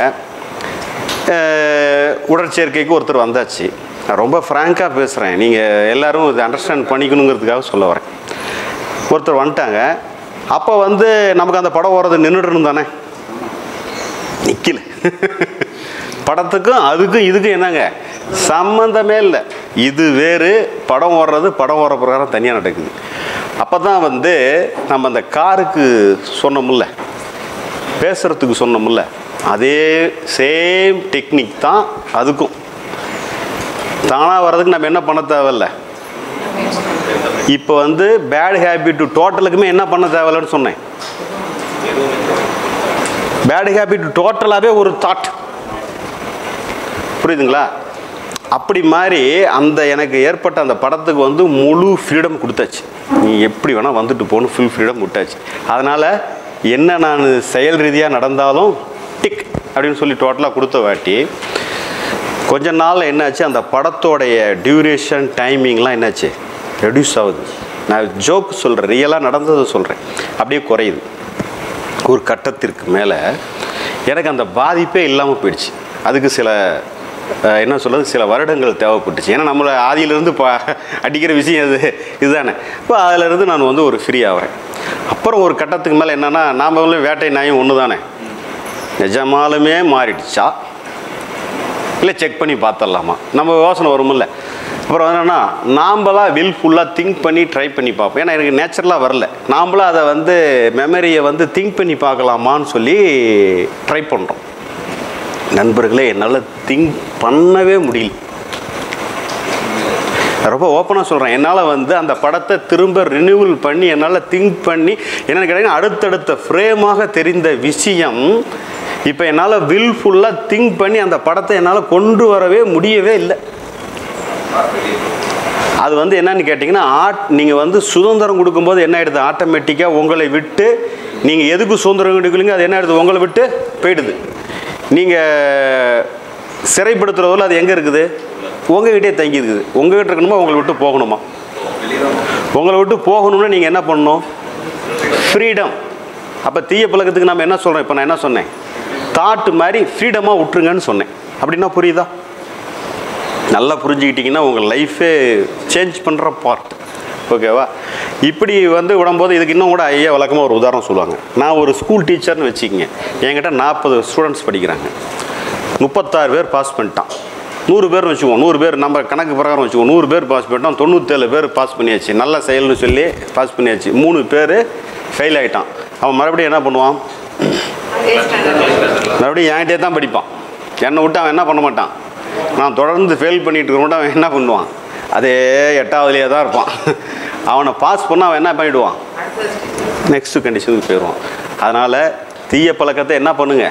உடற்சேர்க்கைக்கு ஒருத்தர் வந்தாச்சு. நான் ரொம்ப ஃப்ராங்காக பேசுகிறேன், நீங்கள் எல்லோரும் இதை அண்டர்ஸ்டாண்ட் பண்ணிக்கணுங்கிறதுக்காக சொல்ல வரேன். ஒருத்தர் வந்துட்டாங்க. அப்போ வந்து நமக்கு அந்த படம் ஓடுறது நின்றுட்டு தானே, நிற்கல. படத்துக்கும் அதுக்கும் இதுக்கும் என்னங்க சம்மந்தமே இல்லை. இது வேறு, படம் ஓடுறது படம் ஓடுற பிரகாரம் தனியாக நடக்குது. அப்போ தான் வந்து நம்ம அந்த காருக்கு சொன்னோம்ல, பேசுகிறதுக்கு சொன்னோம்ல, அதே சேம் டெக்னிக் தான் அதுக்கும். தானாக வர்றதுக்கு நம்ம என்ன பண்ண தேவையில்லை. இப்போ வந்து பேட் ஹேபிட் டோட்டலுக்குமே என்ன பண்ண தேவையில்லைன்னு சொன்னேன். பேட் ஹேபிட் டோட்டலாகவே ஒரு தாட், புரியுதுங்களா? அப்படி மாதிரி அந்த எனக்கு ஏற்பட்ட அந்த படத்துக்கு வந்து முழு ஃப்ரீடம் கொடுத்தாச்சு. நீ எப்படி வேணால் வந்துட்டு போகணும், ஃபுல் ஃப்ரீடம் விட்டாச்சு. அதனால் என்ன நான் செயல் ரீதியாக நடந்தாலும் டிக் அப்படின்னு சொல்லி டோட்டலாக கொடுத்த வாட்டி கொஞ்ச நாள் என்னாச்சு, அந்த படத்தோடைய டியூரேஷன் டைமிங்லாம் என்னாச்சு, ரெடியூஸ் ஆகுது. நான் ஜோக் சொல்கிறேன், ரியலாக நடந்ததை சொல்கிறேன். அப்படியே குறையுது. ஒரு கட்டத்திற்கு மேலே எனக்கு அந்த பாதிப்பே இல்லாமல் போயிடுச்சு. அதுக்கு சில என்ன சொல்கிறது, சில வருடங்கள் தேவைப்பட்டுச்சு. ஏன்னா நம்மளை ஆதியிலேருந்து பா அடிக்கிற விஷயம் இது இதுதானே. இப்போ அதிலேருந்து நான் வந்து ஒரு ஃப்ரீ ஆகிறேன். அப்புறம் ஒரு கட்டத்துக்கு மேலே என்னென்னா, நாம் வந்து வேட்டை நாயும் ஒன்று தானே, நிஜமாலுமே மாறிடுச்சா இல்லை செக் பண்ணி பார்த்துடலாமா, நம்ம யோசனை வருமில்ல. அப்புறம் என்னென்னா, நாம்பளாக வில் ஃபுல்லாக திங்க் பண்ணி ட்ரை பண்ணி பார்ப்போம். ஏன்னா எனக்கு நேச்சுரலாக வரல. நாம்பளாக அதை வந்து மெமரியை வந்து திங்க் பண்ணி பார்க்கலாமான்னு சொல்லி ட்ரை பண்ணுறோம். நண்பர்களே, என்னால் திங்க் பண்ணவே முடியல. ரொம்ப ஓப்பனாக சொல்கிறேன், என்னால் வந்து அந்த படத்தை திரும்ப ரினியூவல் பண்ணி என்னால் திங்க் பண்ணி என்னென்னு கேட்டிங்கன்னா, அடுத்தடுத்த ஃப்ரேமாக தெரிந்த விஷயம் இப்போ என்னால் வில் ஃபுல்லாக திங்க் பண்ணி அந்த படத்தை என்னால் கொண்டு வரவே முடியவே இல்லை. அது வந்து என்னன்னு கேட்டிங்கன்னா, ஆட் நீங்கள் வந்து சுதந்திரம் கொடுக்கும்போது என்ன ஆகிடுது, ஆட்டோமேட்டிக்காக உங்களை விட்டு நீங்கள் எதுக்கு சுதந்திரம் கொடுக்குறீங்க அது என்ன ஆகிடுது, உங்களை விட்டு போயிடுது. நீங்கள் சிறைப்படுத்துறதில் அது எங்கே இருக்குது, உங்கள்கிட்டே தங்கி இருக்குது. உங்கள்கிட்ட இருக்கணுமா உங்களை விட்டு போகணுமா? உங்களை விட்டு போகணும்னா நீங்கள் என்ன பண்ணணும், ஃப்ரீடம். அப்போ தீய பழக்கத்துக்கு நம்ம என்ன சொல்கிறோம், இப்போ நான் என்ன சொன்னேன், தாட்டு மாதிரி ஃப்ரீடமாக விட்டுருங்கன்னு சொன்னேன். அப்படின்னா புரியுதா? நல்லா புரிஞ்சுக்கிட்டிங்கன்னா உங்கள் லைஃபே சேஞ்ச் பண்ணுற பார்ட். ஓகேவா? இப்படி வந்து விடும்போது இதுக்கு இன்னும் கூட ஐயா வழக்கமாக ஒரு உதாரணம் சொல்லுவாங்க. நான் ஒரு ஸ்கூல் டீச்சர்னு வச்சுக்கிங்க, என்கிட்ட நாற்பது ஸ்டூடெண்ட்ஸ் படிக்கிறாங்க. முப்பத்தாறு பேர் பாஸ் பண்ணிட்டான். நூறு பேர்னு வச்சுக்குவோம், நூறு பேர் நம்ம கணக்கு பிரகாரம் வச்சுக்குவோம், நூறு பேர் பாஸ் பண்ணிட்டோம். தொண்ணூற்றேழு பேர் பாஸ் பண்ணியாச்சு, நல்ல செயல்னு சொல்லி பாஸ் பண்ணியாச்சு. மூணு பேர் ஃபெயில் ஆகிட்டான். அவன் மறுபடியும் என்ன பண்ணுவான், மறுபடியும் என்கிட்டே தான் படிப்பான். என்னை விட்டு அவன் என்ன பண்ண மாட்டான், நான் தொடர்ந்து ஃபெயில் பண்ணிட்டு இருக்க மட்டும் அவன் என்ன பண்ணுவான், அதே எட்டாவதுலேயே தான் இருப்பான். அவனை பாஸ் பண்ணால் அவன் என்ன பண்ணிவிடுவான், நெக்ஸ்ட்டு கண்டிஷனுக்கு போயிடுவான். அதனால் தீய பழக்கத்தை என்ன பண்ணுங்க,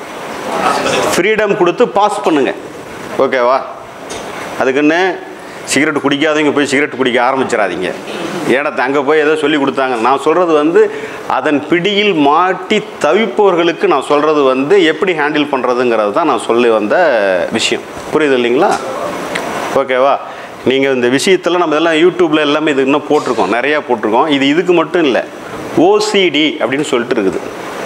ஃப்ரீடம் கொடுத்து பாஸ் பண்ணுங்க. ஓகேவா? அதுக்குன்னு சிகரெட் குடிக்காதவங்க போய் சிகரெட் குடிக்க ஆரம்பிச்சிடாதீங்க. ஏன்னா அங்கே போய் ஏதோ சொல்லி கொடுத்தாங்க. நான் சொல்கிறது வந்து அதன் பிடியில் மாட்டி தவிப்பவர்களுக்கு நான் சொல்கிறது வந்து எப்படி ஹேண்டில் பண்ணுறதுங்கிறது தான் நான் சொல்லி வந்த விஷயம். புரியுது இல்லைங்களா? ஓகேவா? நீங்கள் இந்த விஷயத்தில் நம்ம இதெல்லாம் யூடியூப்பில் எல்லாமே இது இன்னும் போட்டிருக்கோம், நிறையா போட்டிருக்கோம். இது இதுக்கு மட்டும் இல்லை, ஓசிடி அப்படின்னு சொல்லிட்டு இருக்குது,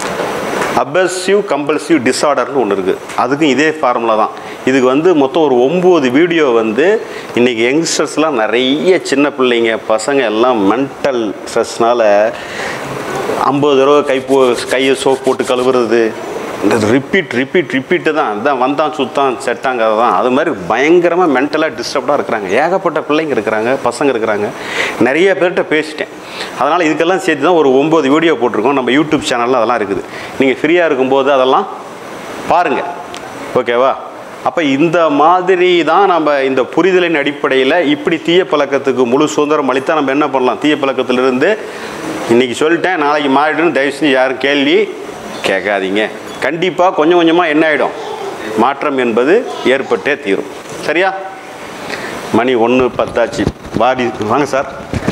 அபசிவ் கம்பல்சிவ் டிஸார்டர்னு ஒன்று இருக்குது. அதுக்கும் இதே ஃபார்முலா தான். இதுக்கு வந்து மொத்தம் ஒரு ஒம்பது வீடியோ வந்து இன்றைக்கி யங்ஸ்டர்ஸ்லாம் நிறைய சின்ன பிள்ளைங்க பசங்க எல்லாம் மென்டல் ஸ்ட்ரெஸ்னால் ஐம்பது தடவை கை போ கையை சோப் போட்டு கழுவுறது, இந்த ரிப்பீட் ரிப்பீட் ரிப்பீட்டு தான். இதுதான் வந்தான் சுத்தான் செட்டாங்கிறது தான். அது மாதிரி பயங்கரமாக மென்டலாக டிஸ்டர்ப்டாக இருக்கிறாங்க. ஏகப்பட்ட பிள்ளைங்க இருக்கிறாங்க, பசங்க இருக்கிறாங்க. நிறைய பேர்கிட்ட பேசிட்டேன். அதனால் இதுக்கெல்லாம் சேர்த்து தான் ஒரு ஒம்பது வீடியோ போட்டிருக்கோம். நம்ம யூடியூப் சேனலில் அதெல்லாம் இருக்குது. நீங்கள் ஃப்ரீயாக இருக்கும்போது அதெல்லாம் பாருங்கள். ஓகேவா? அப்போ இந்த மாதிரி தான் நம்ம இந்த புரிதலின் அடிப்படையில் இப்படி தீய பழக்கத்துக்கு முழு சுதந்திரம் அளித்தா நம்ம என்ன பண்ணலாம், தீய பழக்கத்திலிருந்து இன்றைக்கி சொல்லிட்டேன் நாளைக்கு மாறிட்டுன்னு தயவு செஞ்சு யாரும் கேள்வி கேட்காதீங்க. கண்டிப்பாக கொஞ்சம் கொஞ்சமாக என்ன ஆகிடும், மாற்றம் என்பது ஏற்பட்டே தீரும். சரியா? மணி ஒன்று பத்தாச்சு, வாடி வாங்க சார்.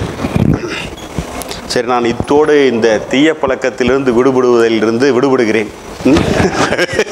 சரி, நான் இத்தோடு இந்த தீய பழக்கத்திலிருந்து விடுபடுவதிலிருந்து விடுபடுகிறேன்.